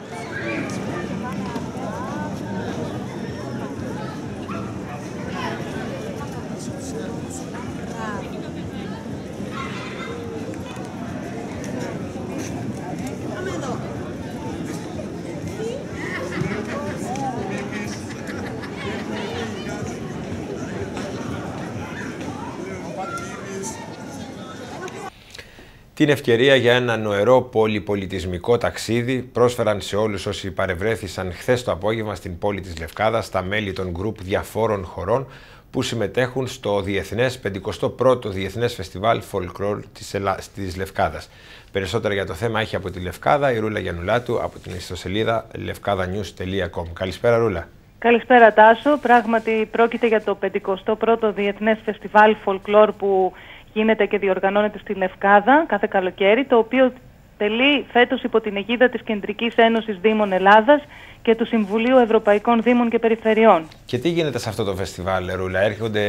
Την ευκαιρία για ένα νοερό πολυπολιτισμικό ταξίδι πρόσφεραν σε όλους όσοι παρευρέθησαν χθες το απόγευμα στην πόλη της Λευκάδας τα μέλη των γκρουπ διαφόρων χωρών που συμμετέχουν στο Διεθνές πενηκοστό πρώτο Διεθνές Φεστιβάλ Folklore της, Ελλά... της Λευκάδας. Περισσότερα για το θέμα έχει από τη Λευκάδα η Ρούλα Γιαννουλάτου από την ιστοσελίδα λευκάδα νιους τελεία κομ. Καλησπέρα Ρούλα. Καλησπέρα Τάσο. Πράγματι πρόκειται για το πενηκοστό πρώτο Διεθνές Φεστιβάλ Folklore που γίνεται και διοργανώνεται στη Λευκάδα κάθε καλοκαίρι, το οποίο τελεί φέτος υπό την αιγίδα της Κεντρικής Ένωσης Δήμων Ελλάδας και του Συμβουλίου Ευρωπαϊκών Δήμων και Περιφερειών. Και τι γίνεται σε αυτό το φεστιβάλ, Ρούλα, έρχονται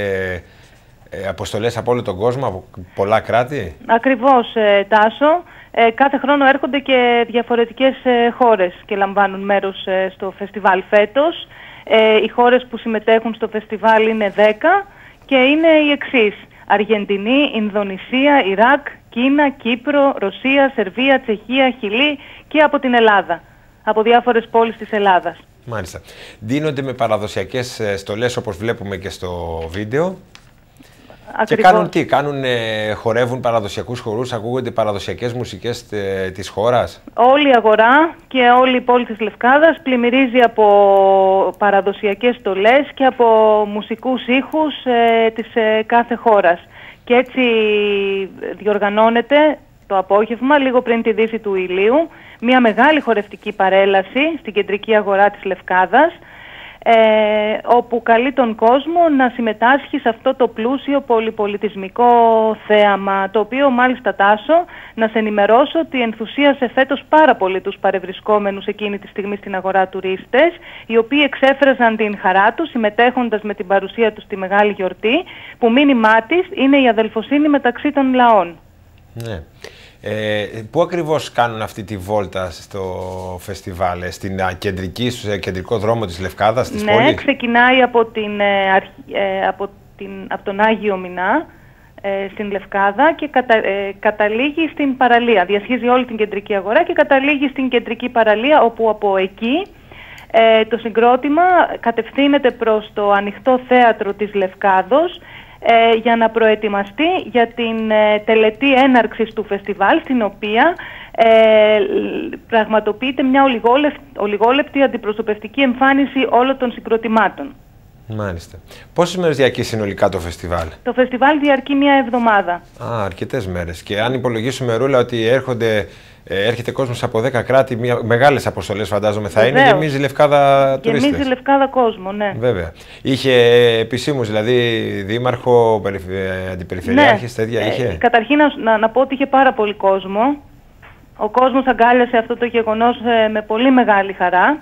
ε, αποστολές από όλο τον κόσμο, από πολλά κράτη? Ακριβώς, ε, Τάσο. Ε, κάθε χρόνο έρχονται και διαφορετικές ε, χώρες και λαμβάνουν μέρος ε, στο φεστιβάλ φέτος. Ε, οι χώρες που συμμετέχουν στο φεστιβάλ είναι δέκα και είναι οι εξής: Αργεντινή, Ινδονησία, Ιράκ, Κίνα, Κύπρο, Ρωσία, Σερβία, Τσεχία, Χιλή και από την Ελλάδα, από διάφορες πόλεις της Ελλάδας. Μάλιστα. Δίνονται με παραδοσιακές στολές όπως βλέπουμε και στο βίντεο. Ακριβώς. Και κάνουν τι, κάνουν, ε, χορεύουν παραδοσιακούς χορούς, ακούγονται παραδοσιακές μουσικές τε, της χώρας. Όλη η αγορά και όλη η πόλη της Λευκάδας πλημμυρίζει από παραδοσιακές στολές και από μουσικούς ήχους ε, της ε, κάθε χώρας. Και έτσι διοργανώνεται το απόγευμα, λίγο πριν τη δύση του ηλίου, μια μεγάλη χορευτική παρέλαση στην κεντρική αγορά της Λευκάδας, Ε, όπου καλεί τον κόσμο να συμμετάσχει σε αυτό το πλούσιο πολυπολιτισμικό θέαμα, το οποίο μάλιστα Τάσο να σε ενημερώσω ότι ενθουσίασε φέτος πάρα πολύ τους παρευρισκόμενους εκείνη τη στιγμή στην αγορά τουρίστες, οι οποίοι εξέφραζαν την χαρά τους συμμετέχοντας με την παρουσία τους στη μεγάλη γιορτή, που μήνυμά της είναι η αδελφοσύνη μεταξύ των λαών. Ναι. Ε, πού ακριβώς κάνουν αυτή τη βόλτα στο φεστιβάλ, στην κεντρική, στο κεντρικό δρόμο της Λευκάδας, της ναι, πόλης? Ναι, ξεκινάει από, την, ε, από, την, από τον Άγιο Μινά ε, στην Λευκάδα και κατα, ε, καταλήγει στην παραλία. Διασχίζει όλη την κεντρική αγορά και καταλήγει στην κεντρική παραλία, όπου από εκεί ε, το συγκρότημα κατευθύνεται προς το ανοιχτό θέατρο της Λευκάδος Ε, για να προετοιμαστεί για την ε, τελετή έναρξης του φεστιβάλ, στην οποία ε, πραγματοποιείται μια ολιγόλεπτη, ολιγόλεπτη αντιπροσωπευτική εμφάνιση όλων των συγκροτημάτων. Μάλιστα. Πόσες μέρες διαρκεί συνολικά το φεστιβάλ? Το φεστιβάλ διαρκεί μία εβδομάδα. Α, αρκετές μέρες. Και αν υπολογίσουμε, Ρούλα, ότι έρχονται, ε, έρχεται κόσμος από δέκα κράτη, μια, μεγάλες αποστολές φαντάζομαι θα Βεβαίως. είναι, γεμίζει Λευκάδα τουρίστες. Γεμίζει Λευκάδα κόσμο, ναι. Βέβαια. Είχε επισήμους, δηλαδή δήμαρχο, αντιπεριφερειάρχης, ναι. τέτοια είχε? Ε, καταρχήν να, να, να πω ότι είχε πάρα πολύ κόσμο. Ο κόσμος αγκάλιασε αυτό το γεγονός ε, με πολύ μεγάλη χαρά.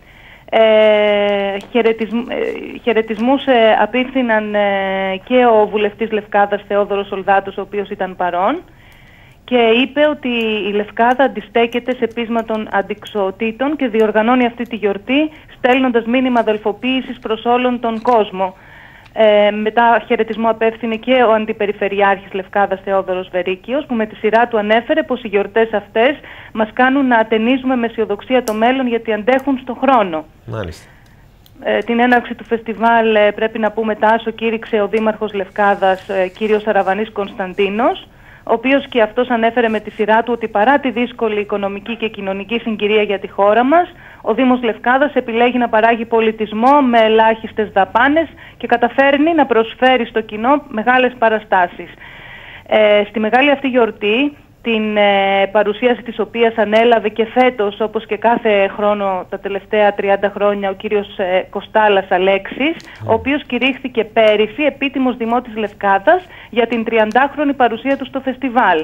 Ε, χαιρετισμ, ε, χαιρετισμούς ε, απίφθηναν ε, και ο βουλευτής Λευκάδας Θεόδωρος Σολδάτος, ο οποίος ήταν παρόν, και είπε ότι η Λευκάδα αντιστέκεται σε πείσμα των αντιξοοτήτων και διοργανώνει αυτή τη γιορτή στέλνοντας μήνυμα αδελφοποίησης προς όλον τον κόσμο. Ε, μετά χαιρετισμό απέφθινε και ο Αντιπεριφερειάρχης Λευκάδας Θεόδωρος Βερίκιος, που με τη σειρά του ανέφερε πως οι γιορτές αυτές μας κάνουν να ατενίζουμε με αισιοδοξία το μέλλον, γιατί αντέχουν στον χρόνο. Μάλιστα. Ε, την έναρξη του φεστιβάλ ε, πρέπει να πούμε τάσο κήρυξε ο Δήμαρχος Λευκάδας, ε, κύριος Αραβανής Κωνσταντίνος, ο οποίος και αυτός ανέφερε με τη σειρά του ότι παρά τη δύσκολη οικονομική και κοινωνική συγκυρία για τη χώρα μας, ο Δήμος Λευκάδας επιλέγει να παράγει πολιτισμό με ελάχιστες δαπάνες και καταφέρνει να προσφέρει στο κοινό μεγάλες παραστάσεις. Ε, στη μεγάλη αυτή γιορτή, την ε, παρουσίαση της οποίας ανέλαβε και φέτος, όπως και κάθε χρόνο τα τελευταία τριάντα χρόνια, ο κύριος ε, Κοστάλας Αλέξης, mm. ο οποίος κηρύχθηκε πέρυσι επίτιμος δημότης Λευκάδας για την τριαντάχρονη παρουσία του στο φεστιβάλ.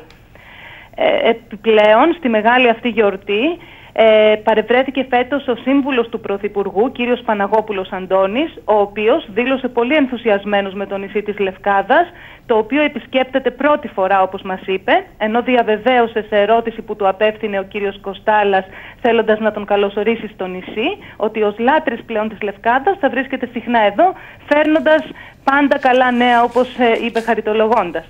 Ε, επιπλέον, στη μεγάλη αυτή γιορτή, Ε, παρευρέθηκε φέτος ο σύμβουλος του Πρωθυπουργού, κύριος Παναγόπουλος Αντώνης, ο οποίος δήλωσε πολύ ενθουσιασμένος με το νησί της Λευκάδας, το οποίο επισκέπτεται πρώτη φορά, όπως μας είπε, ενώ διαβεβαίωσε σε ερώτηση που του απέφθινε ο κύριος Κοστάλας, θέλοντας να τον καλωσορίσει στο νησί, ότι ως λάτρης πλέον της Λευκάδας θα βρίσκεται συχνά εδώ, φέρνοντας πάντα καλά νέα, όπως ε, είπε χαριτολογώντας.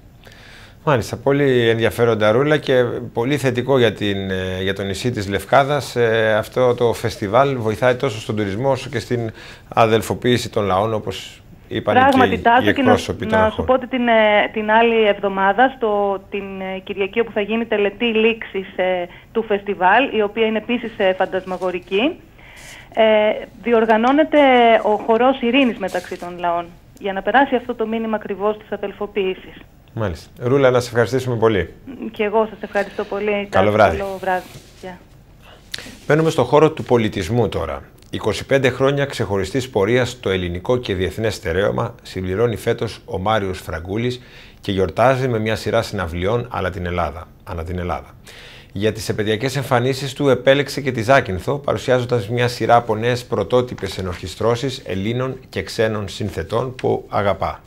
Μάλιστα, πολύ ενδιαφέροντα, Ρούλα, και πολύ θετικό για, την, για το νησί της Λευκάδας. Ε, αυτό το φεστιβάλ βοηθάει τόσο στον τουρισμό όσο και στην αδελφοποίηση των λαών, όπως είπαν Πράγματι, και οι εκπρόσωποι των να, αρχών. να σου πω ότι την, την άλλη εβδομάδα, στο, την Κυριακή όπου θα γίνει τελετή λήξης ε, του φεστιβάλ, η οποία είναι επίσης ε, φαντασμαγορική, ε, διοργανώνεται ο χορός ειρήνης μεταξύ των λαών, για να περάσει αυτό το μήνυμα ακριβώς της αδελφοποίησης. Μάλιστα. Ρούλα, να σε ευχαριστήσουμε πολύ. Και εγώ σας ευχαριστώ πολύ. Καλό βράδυ. Καλό βράδυ. Yeah. Μπαίνουμε στο χώρο του πολιτισμού τώρα. είκοσι πέντε χρόνια ξεχωριστής πορείας στο ελληνικό και διεθνές στερέωμα συμπληρώνει φέτος ο Μάριος Φραγκούλης και γιορτάζει με μια σειρά συναυλιών ανά την Ελλάδα. Ανά την Ελλάδα. Για τις επαιδειακές εμφανίσεις του επέλεξε και τη Ζάκυνθο, παρουσιάζοντας μια σειρά από νέες πρωτότυπες ενορχιστρώσεις Ελλήνων και ξένων συνθετών που αγαπά.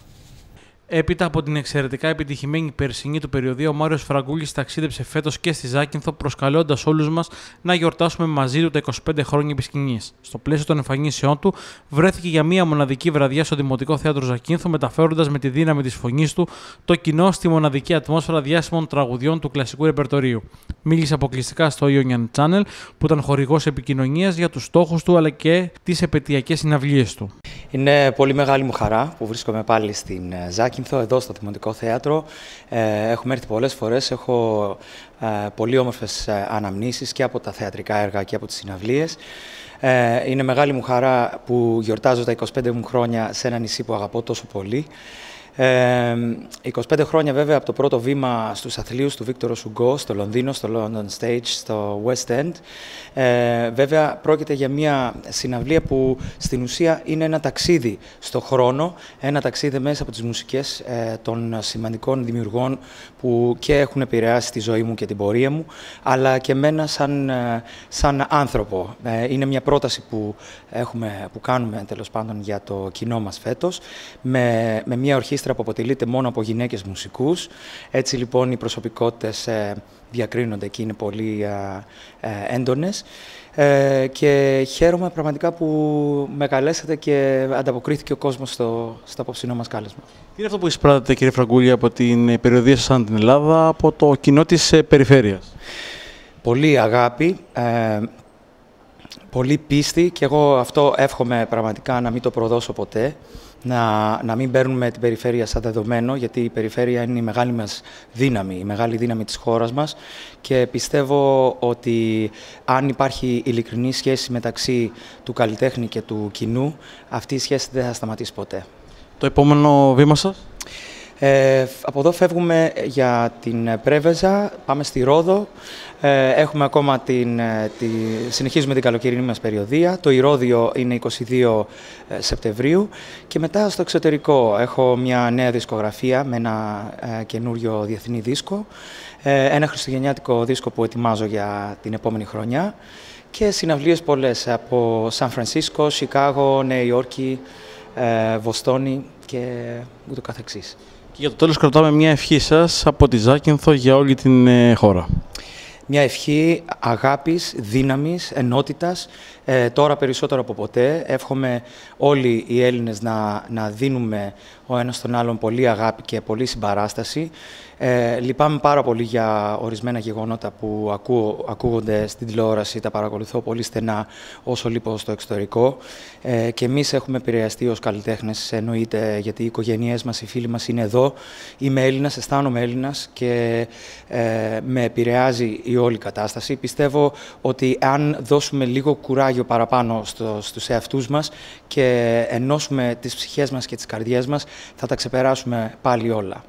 Έπειτα από την εξαιρετικά επιτυχημένη περσινή του περιοδία, ο Μάριος Φραγκούλης ταξίδεψε φέτος και στη Ζάκυνθο, προσκαλώντας όλους μας να γιορτάσουμε μαζί του τα είκοσι πέντε χρόνια επί σκηνής. Στο πλαίσιο των εμφανίσεών του, βρέθηκε για μία μοναδική βραδιά στο Δημοτικό Θέατρο Ζακύνθου, μεταφέροντας με τη δύναμη της φωνής του το κοινό στη μοναδική ατμόσφαιρα διάσημων τραγουδιών του κλασικού ρεπερτορίου. Μίλησε αποκλειστικά στο Ionian Channel, που ήταν χορηγός επικοινωνίας για τους στόχους του αλλά και τις επαιτειακές συναυλίες του. Είναι πολύ μεγάλη μου χαρά που βρίσκομαι πάλι στην Ζάκυνθο, εδώ στο Δημοτικό Θέατρο. Ε, έχουμε έρθει πολλές φορές, έχω ε, πολύ όμορφες αναμνήσεις και από τα θεατρικά έργα και από τις συναυλίες. Ε, είναι μεγάλη μου χαρά που γιορτάζω τα είκοσι πέντε μου χρόνια σε ένα νησί που αγαπώ τόσο πολύ. Ε, είκοσι πέντε χρόνια βέβαια από το πρώτο βήμα στους αθλίους του Βίκτορο Σουγκό, στο Λονδίνο, στο London Stage, στο West End. Ε, βέβαια πρόκειται για μια συναυλία που στην ουσία είναι ένα ταξίδι στο χρόνο, ένα ταξίδι μέσα από τις μουσικές ε, των σημαντικών δημιουργών που και έχουν επηρεάσει τη ζωή μου και την πορεία μου, αλλά και εμένα σαν, ε, σαν άνθρωπο. Ε, είναι μια πρόταση που, έχουμε, που κάνουμε τέλος πάντων για το κοινό μας φέτος, με, με μια ορχήστρα που αποτελείται μόνο από γυναίκες μουσικούς. Έτσι λοιπόν οι προσωπικότητες ε, διακρίνονται και είναι πολύ ε, ε, έντονες. Ε, και χαίρομαι πραγματικά που με καλέσατε και ανταποκρίθηκε ο κόσμος στο, στο απόψινό μας κάλεσμα. Τι είναι αυτό που εισπράττετε, κύριε Φραγκούλη, από την περιοδία σας ανά την Ελλάδα, από το κοινό της ε, περιφέρειας? Πολύ αγάπη, ε, πολύ πίστη, και εγώ αυτό εύχομαι πραγματικά να μην το προδώσω ποτέ. να, να μην παίρνουμε την περιφέρεια σαν δεδομένο, γιατί η περιφέρεια είναι η μεγάλη μας δύναμη, η μεγάλη δύναμη της χώρας μας και πιστεύω ότι αν υπάρχει ειλικρινή σχέση μεταξύ του καλλιτέχνη και του κοινού, αυτή η σχέση δεν θα σταματήσει ποτέ. Το επόμενο βήμα σας? Ε, από εδώ φεύγουμε για την Πρέβεζα, πάμε στη Ρόδο, ε, έχουμε ακόμα την, τη, συνεχίζουμε την καλοκαιρινή μας περιοδία, το Ηρώδειο είναι είκοσι δύο Σεπτεμβρίου και μετά στο εξωτερικό έχω μια νέα δισκογραφία με ένα ε, καινούριο διεθνή δίσκο, ε, ένα χριστουγεννιάτικο δίσκο που ετοιμάζω για την επόμενη χρονιά και συναυλίες πολλές από Σαν Φρανσίσκο, Σικάγο, Νέα Υόρκη, ε, Βοστόνη και ούτω καθεξής. Και για το τέλος κρατάμε μια ευχή σας από τη Ζάκυνθο για όλη την ε, χώρα. Μια ευχή αγάπης, δύναμης, ενότητας, ε, τώρα περισσότερο από ποτέ. Εύχομαι όλοι οι Έλληνες να, να δίνουμε ο ένας τον άλλον πολύ αγάπη και πολύ συμπαράσταση. Ε, λυπάμαι πάρα πολύ για ορισμένα γεγονότα που ακούω, ακούγονται στην τηλεόραση, τα παρακολουθώ πολύ στενά όσο λείπω στο εξωτερικό. Ε, και εμείς έχουμε επηρεαστεί ως καλλιτέχνες, εννοείται, γιατί οι οικογένειές μας, οι φίλοι μας είναι εδώ. Είμαι Έλληνας, αισθάνομαι Έλληνας και ε, με επηρεάζει η όλη κατάσταση. Πιστεύω ότι αν δώσουμε λίγο κουράγιο παραπάνω στο, στους εαυτούς μας και ενώσουμε τις ψυχές μας και τις καρδιές μας, θα τα ξεπεράσουμε πάλι όλα.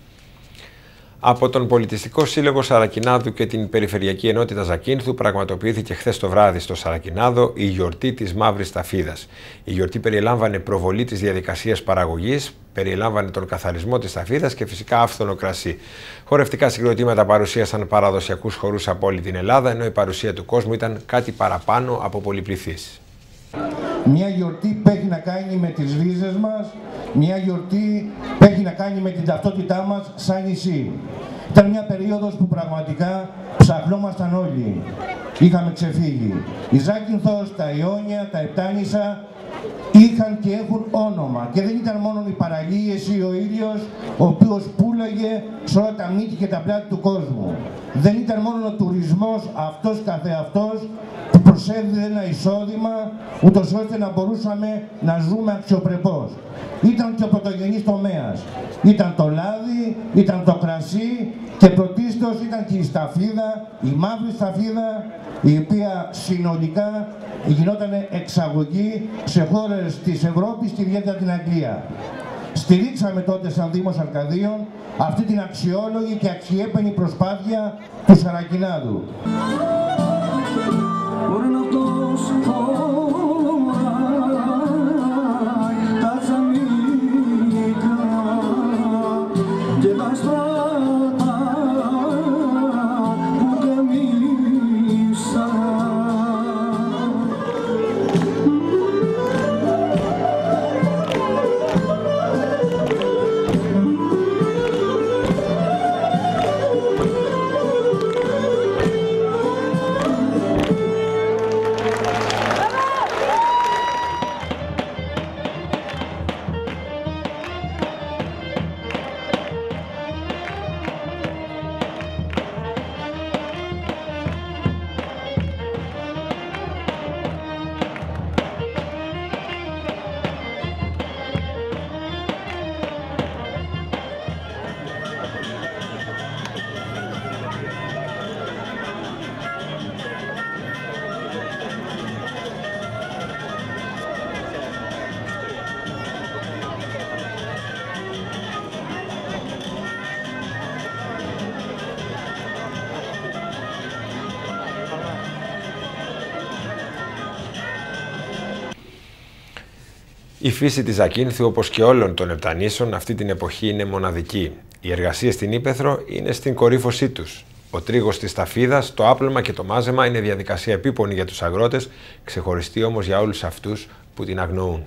Από τον Πολιτιστικό Σύλλογο Σαρακινάδου και την Περιφερειακή Ενότητα Ζακύνθου πραγματοποιήθηκε χθες το βράδυ στο Σαρακινάδο η γιορτή της Μαύρης Ταφίδας. Η γιορτή περιελάμβανε προβολή της διαδικασίας παραγωγής, περιελάμβανε τον καθαρισμό της ταφίδας και φυσικά άφθονο κρασί. Χορευτικά συγκροτήματα παρουσίασαν παραδοσιακούς χορούς από όλη την Ελλάδα, ενώ η παρουσία του κόσμου ήταν κάτι παραπάνω από πολυπληθής. Μια γιορτή που έχει να κάνει με τις ρίζες μας, μια γιορτή που έχει να κάνει με την ταυτότητά μας σαν νησί. Ήταν μια περίοδος που πραγματικά ψαχνόμασταν όλοι. Είχαμε ξεφύγει. Η Ζάκυνθος, τα Ιόνια, τα Επτάνησα είχαν και έχουν όνομα και δεν ήταν μόνο οι παραλίες ή ο ήλιος ο οποίος πουλάγε σε όλα τα μύτη και τα πλάτη του κόσμου. Δεν ήταν μόνο ο τουρισμός αυτός καθεαυτός που προσέδιδε ένα εισόδημα ούτως ώστε να μπορούσαμε να ζούμε αξιοπρεπώς. Ήταν και ο πρωτογενής τομέας. Ήταν το λάδι, ήταν το κρασί και πρωτίστως ήταν και η σταφίδα, η μαύρη σταφίδα, η οποία συνολικά γινόταν εξαγωγή σε χώρες της Ευρώπης και ιδιαίτερα την Αγγλία. Στηρίξαμε τότε σαν Δήμος Αρκαδίων αυτή την αξιόλογη και αξιέπαινη προσπάθεια του Σαρακινάδου. Η φύση της Ζακύνθου, όπως και όλων των Επτανήσων, αυτή την εποχή είναι μοναδική. Οι εργασίες στην Ύπαιθρο είναι στην κορύφωσή τους. Ο τρίγος της ταφίδας, το άπλωμα και το μάζεμα είναι διαδικασία επίπονη για τους αγρότες, ξεχωριστή όμως για όλους αυτούς που την αγνοούν.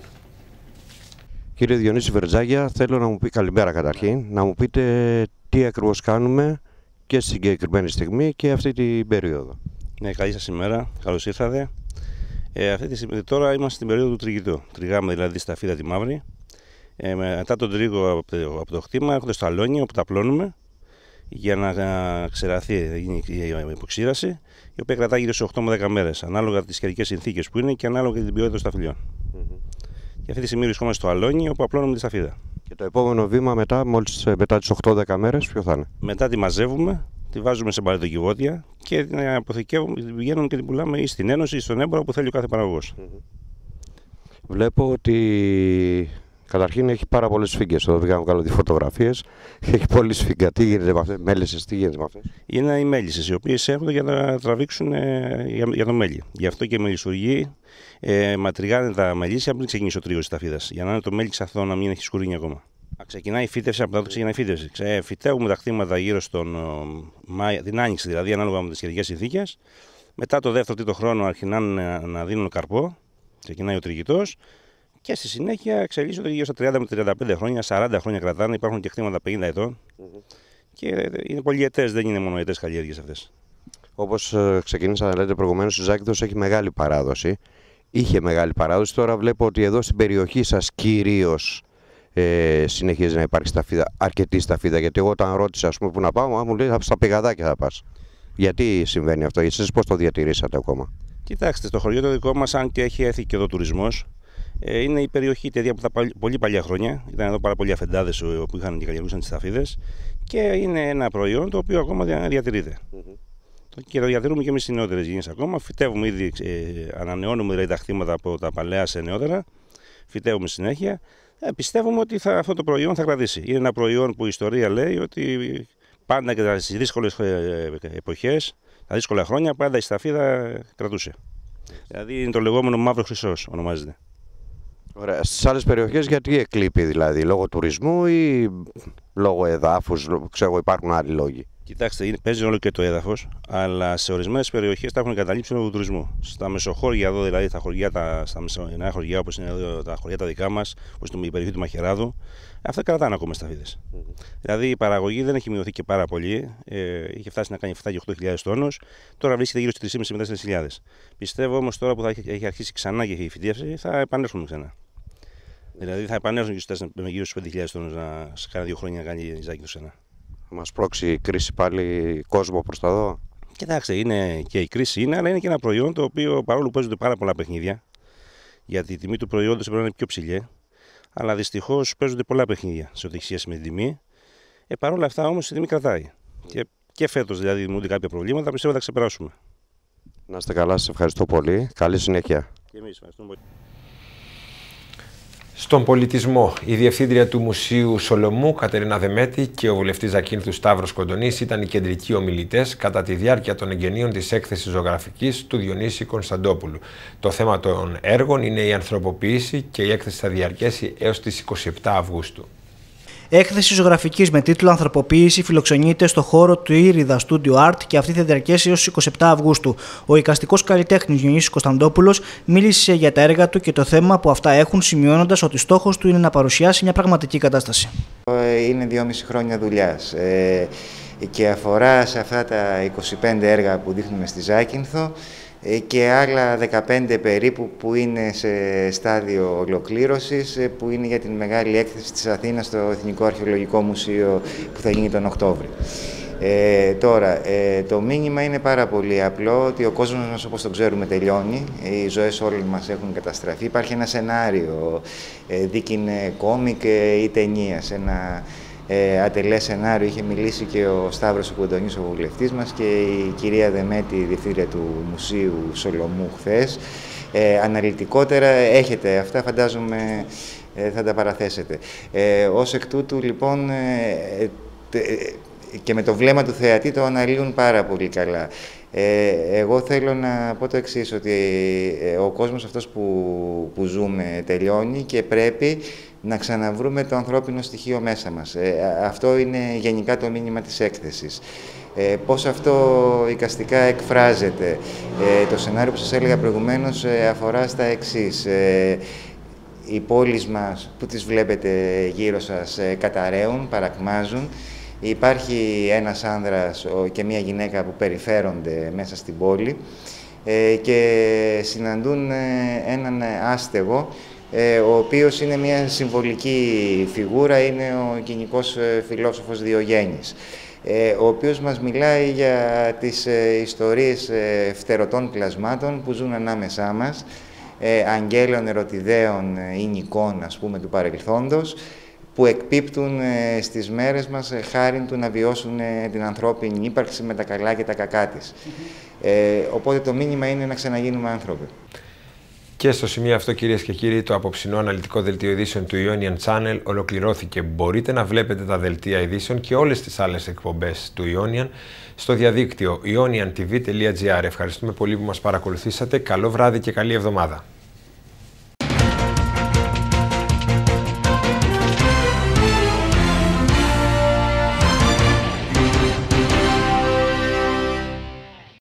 Κύριε Διονύση Βερτζάγια, θέλω να μου πει καλημέρα καταρχήν, να μου πείτε τι ακριβώς κάνουμε και στη συγκεκριμένη στιγμή και αυτή την περίοδο. Ναι, καλή σας ημέρα, καλώς ήρθατε. Ε, αυτή τη στιγμή, τώρα είμαστε στην περίοδο του τριγητού. Τριγάμε δηλαδή στα φύλλα τη μαύρη. Ε, μετά τον τρίγο από το, από το χτήμα έρχονται στο αλόνι όπου τα πλώνουμε για να ξεραθεί, γίνει η υποξήραση, η οποία κρατάει γύρω σε οκτώ με δέκα μέρες, ανάλογα τις καιρικές συνθήκες που είναι και ανάλογα την ποιότητα των σταφυλιών. Mm-hmm. Και αυτή τη στιγμή βρισκόμαστε στο Αλόνι, όπου απλώνουμε τη σταφίδα. Και το επόμενο βήμα μετά, μόλις μετά τις οκτώ δέκα μέρες, ποιο θα είναι? Μετά τη μαζεύουμε, τη βάζουμε σε μπαλετοκιβώτια και την αποθηκεύουμε, την πηγαίνουμε και την πουλάμε ή στην Ένωση ή στον έμπορο που θέλει ο κάθε παραγωγός. Mm-hmm. Βλέπω ότι καταρχήν έχει πάρα πολλές σφίγγες. Εδώ πήγα να βγάλω τις φωτογραφίες. Έχει πολλή σφίγγα. Τι γίνεται με αυτές? Μέλισσες, τι γίνεται με αυτές? Είναι οι μέλισσες, οι οποίες έρχονται για να τραβήξουν ε, για, για το μέλι. Γι' αυτό και οι μελισσουργοί ε, ματριγάνε τα μελίσια πριν ξεκινήσει ο τρίγος της ταφίδας. Για να είναι το μέλι ξαθό, να μην έχει σκουρίνι ακόμα. Ξεκινάει η φύτευση, από τότε ξεκινάει η φύτευση. Ξε, φυτεύουμε τα χτήματα γύρω στον Μάη, την Άνοιξη, δηλαδή ανάλογα με τις σχετικές συνθήκες. Μετά το δεύτερο τρίτο χρόνο αρχινάνε να, να δίνουν καρπό. Ξεκινάει ο τριγητός και στη συνέχεια εξελίσσονται γύρω στα τριάντα με τριάντα πέντε χρόνια, σαράντα χρόνια κρατάνε. Υπάρχουν και χτήματα πενήντα ετών mm-hmm. και είναι πολυετές, δεν είναι μονοετές καλλιέργειες αυτές. Όπως ξεκίνησα να λέτε προηγουμένως, η Ζάκυνθος έχει μεγάλη παράδοση. Είχε μεγάλη παράδοση. Τώρα βλέπω ότι εδώ στην περιοχή σας κυρίως ε, συνεχίζει να υπάρχει σταφίδα, αρκετή σταφίδα. Γιατί εγώ όταν ρώτησα ας πούμε, που να πάω, μου λέει στα πηγαδάκια θα πας. Γιατί συμβαίνει αυτό, εσείς πώς το διατηρήσατε ακόμα? Κοιτάξτε, στο χωριό το δικό μας, αν και έχει έρθει και εδώ τουρισμός, είναι η περιοχή τέτοια από τα πολύ παλιά χρόνια. Ήταν εδώ πάρα πολλοί αφεντάδες που είχαν και καλλιεργούσαν τις σταφίδες και είναι ένα προϊόν το οποίο ακόμα διατηρείται. Mm-hmm. Και το διατηρούμε και εμείς στις νεότερες γενιές ακόμα. Φυτεύουμε ήδη, ε, ανανεώνουμε δηλαδή, τα χτήματα από τα παλαιά σε νεότερα. Φυτεύουμε συνέχεια. Ε, πιστεύουμε ότι θα, αυτό το προϊόν θα κρατήσει. Είναι ένα προϊόν που η ιστορία λέει ότι πάντα και στις δύσκολες εποχές, τα δύσκολα χρόνια, πάντα η σταφίδα κρατούσε. Δηλαδή είναι το λεγόμενο μαύρο χρυσός ονομάζεται. Ωραία. Στις άλλες περιοχές γιατί εκλείπει δηλαδή, λόγω τουρισμού ή λόγω εδάφους, ξέρω υπάρχουν άλλοι λόγοι? Κοιτάξτε, παίζει όλο και το έδαφος, αλλά σε ορισμένες περιοχές τα έχουν καταλήψει λόγω του τουρισμού. Στα μεσοχώρια εδώ, δηλαδή τα χωριά, τα, στα μεσονέα χωριά όπως είναι εδώ, τα χωριά τα δικά μας, όπως είναι η περιοχή του Μαχαιράδου, αυτά κρατάνε ακόμα σταφίδες. Mm-hmm. Δηλαδή η παραγωγή δεν έχει μειωθεί και πάρα πολύ. Ε, είχε φτάσει να κάνει επτά και οκτώ χιλιάδες τόνους, τώρα βρίσκεται γύρω στις τρεις και μισή με τέσσερις χιλιάδες. Πιστεύω όμως τώρα που θα έχει αρχίσει ξανά και η φυτίευση θα επανέλθουμε ξανά. Δηλαδή θα επανέλθουν με γύρω στους πέντε χιλιάδες τόνους να, σε κάνα δύο χρόνια να κάνει η Ζάκυνθος ξανά. Θα μας πρόξει η κρίση πάλι κόσμο προς τα δω? Κοιτάξτε, είναι και η κρίση είναι, αλλά είναι και ένα προϊόν το οποίο παρόλο που παίζονται πάρα πολλά παιχνίδια, γιατί η τιμή του προϊόντος πρέπει να είναι πιο ψηλή, αλλά δυστυχώς παίζονται πολλά παιχνίδια σε ό,τι έχει σχέση με τη τιμή. Ε, Παρ' όλα αυτά όμως η τιμή κρατάει. Και, και φέτος δηλαδή δημιουργούνται κάποια προβλήματα, πιστεύω θα τα ξεπεράσουμε. Να είστε καλά, σας ευχαριστώ πολύ. Καλή συνέχεια. Και εμείς ευχαριστούμε πολύ. Στον πολιτισμό, η διευθύντρια του Μουσείου Σολομού, Κατερίνα Δεμέτη, και ο βουλευτής Ζακύνθου Σταύρος Κοντονής ήταν οι κεντρικοί ομιλητές κατά τη διάρκεια των εγγενείων της έκθεσης ζωγραφικής του Διονύση Κωνσταντόπουλου. Το θέμα των έργων είναι η ανθρωποποίηση και η έκθεση θα διαρκέσει έως τις είκοσι επτά Αυγούστου. Έκθεση ζωγραφικής με τίτλο Ανθρωποποίηση φιλοξενείται στο χώρο του Ήριδα Studio Art και αυτή θα διαρκέσει έως είκοσι επτά Αυγούστου. Ο εικαστικός καλλιτέχνης Διονύσης Κωνσταντόπουλος μίλησε για τα έργα του και το θέμα που αυτά έχουν, σημειώνοντας ότι στόχος του είναι να παρουσιάσει μια πραγματική κατάσταση. Είναι δυόμιση χρόνια δουλειάς ε, και αφορά σε αυτά τα είκοσι πέντε έργα που δείχνουμε στη Ζάκυνθο και άλλα δεκαπέντε περίπου που είναι σε στάδιο ολοκλήρωσης, που είναι για την μεγάλη έκθεση της Αθήνας στο Εθνικό Αρχαιολογικό Μουσείο που θα γίνει τον Οκτώβριο. Ε, τώρα, ε, το μήνυμα είναι πάρα πολύ απλό, ότι ο κόσμος μας όπως τον ξέρουμε τελειώνει, οι ζωές όλων μας έχουν καταστραφεί. Υπάρχει ένα σενάριο, ε, δίκηνε κόμικ ή ταινίας, ένα Ε, ατελές σενάριο. Είχε μιλήσει και ο Σταύρος ο Κοντονής, ο βουλευτής μας, και η κυρία Δεμέτη, η διευθύντρια του Μουσείου Σολομού, χθες. Ε, αναλυτικότερα έχετε αυτά, φαντάζομαι ε, θα τα παραθέσετε. Ε, ως εκ τούτου, λοιπόν, ε, ε, και με το βλέμμα του θεατή το αναλύουν πάρα πολύ καλά. Ε, εγώ θέλω να πω το εξής, ότι ε, ο κόσμος αυτός που, που ζούμε τελειώνει και πρέπει να ξαναβρούμε το ανθρώπινο στοιχείο μέσα μας. Ε, αυτό είναι γενικά το μήνυμα της έκθεσης. Ε, πώς αυτό εικαστικά εκφράζεται. Ε, το σενάριο που σας έλεγα προηγουμένως ε, αφορά στα εξής. Ε, οι πόλεις μας που τις βλέπετε γύρω σας ε, καταραίουν, παρακμάζουν. Υπάρχει ένας άνδρας και μία γυναίκα που περιφέρονται μέσα στην πόλη ε, και συναντούν ε, έναν άστεγο, ε, ο οποίος είναι μια συμβολική φιγούρα, είναι ο κοινικός ε, φιλόσοφος Διογέννης, ε, ο οποίος μας μιλάει για τις ε, ιστορίες ε, φτερωτών κλασμάτων που ζουν ανάμεσά μας ε, αγγέλων, ερωτιδέων ή νικών, ας πούμε, του παρελθόντος, που εκπίπτουν ε, στις μέρες μας ε, χάριν του να βιώσουν ε, την ανθρώπινη ύπαρξη με τα καλά και τα κακά της. Ε, οπότε το μήνυμα είναι να ξαναγίνουμε άνθρωποι. Και στο σημείο αυτό, κυρίες και κύριοι, το απόψινό αναλυτικό δελτίο ειδήσεων του Ionian Channel ολοκληρώθηκε. Μπορείτε να βλέπετε τα δελτία ειδήσεων και όλες τις άλλες εκπομπές του Ionian στο διαδίκτυο ionian t v τελεία g r. Ευχαριστούμε πολύ που μας παρακολουθήσατε. Καλό βράδυ και καλή εβδομάδα.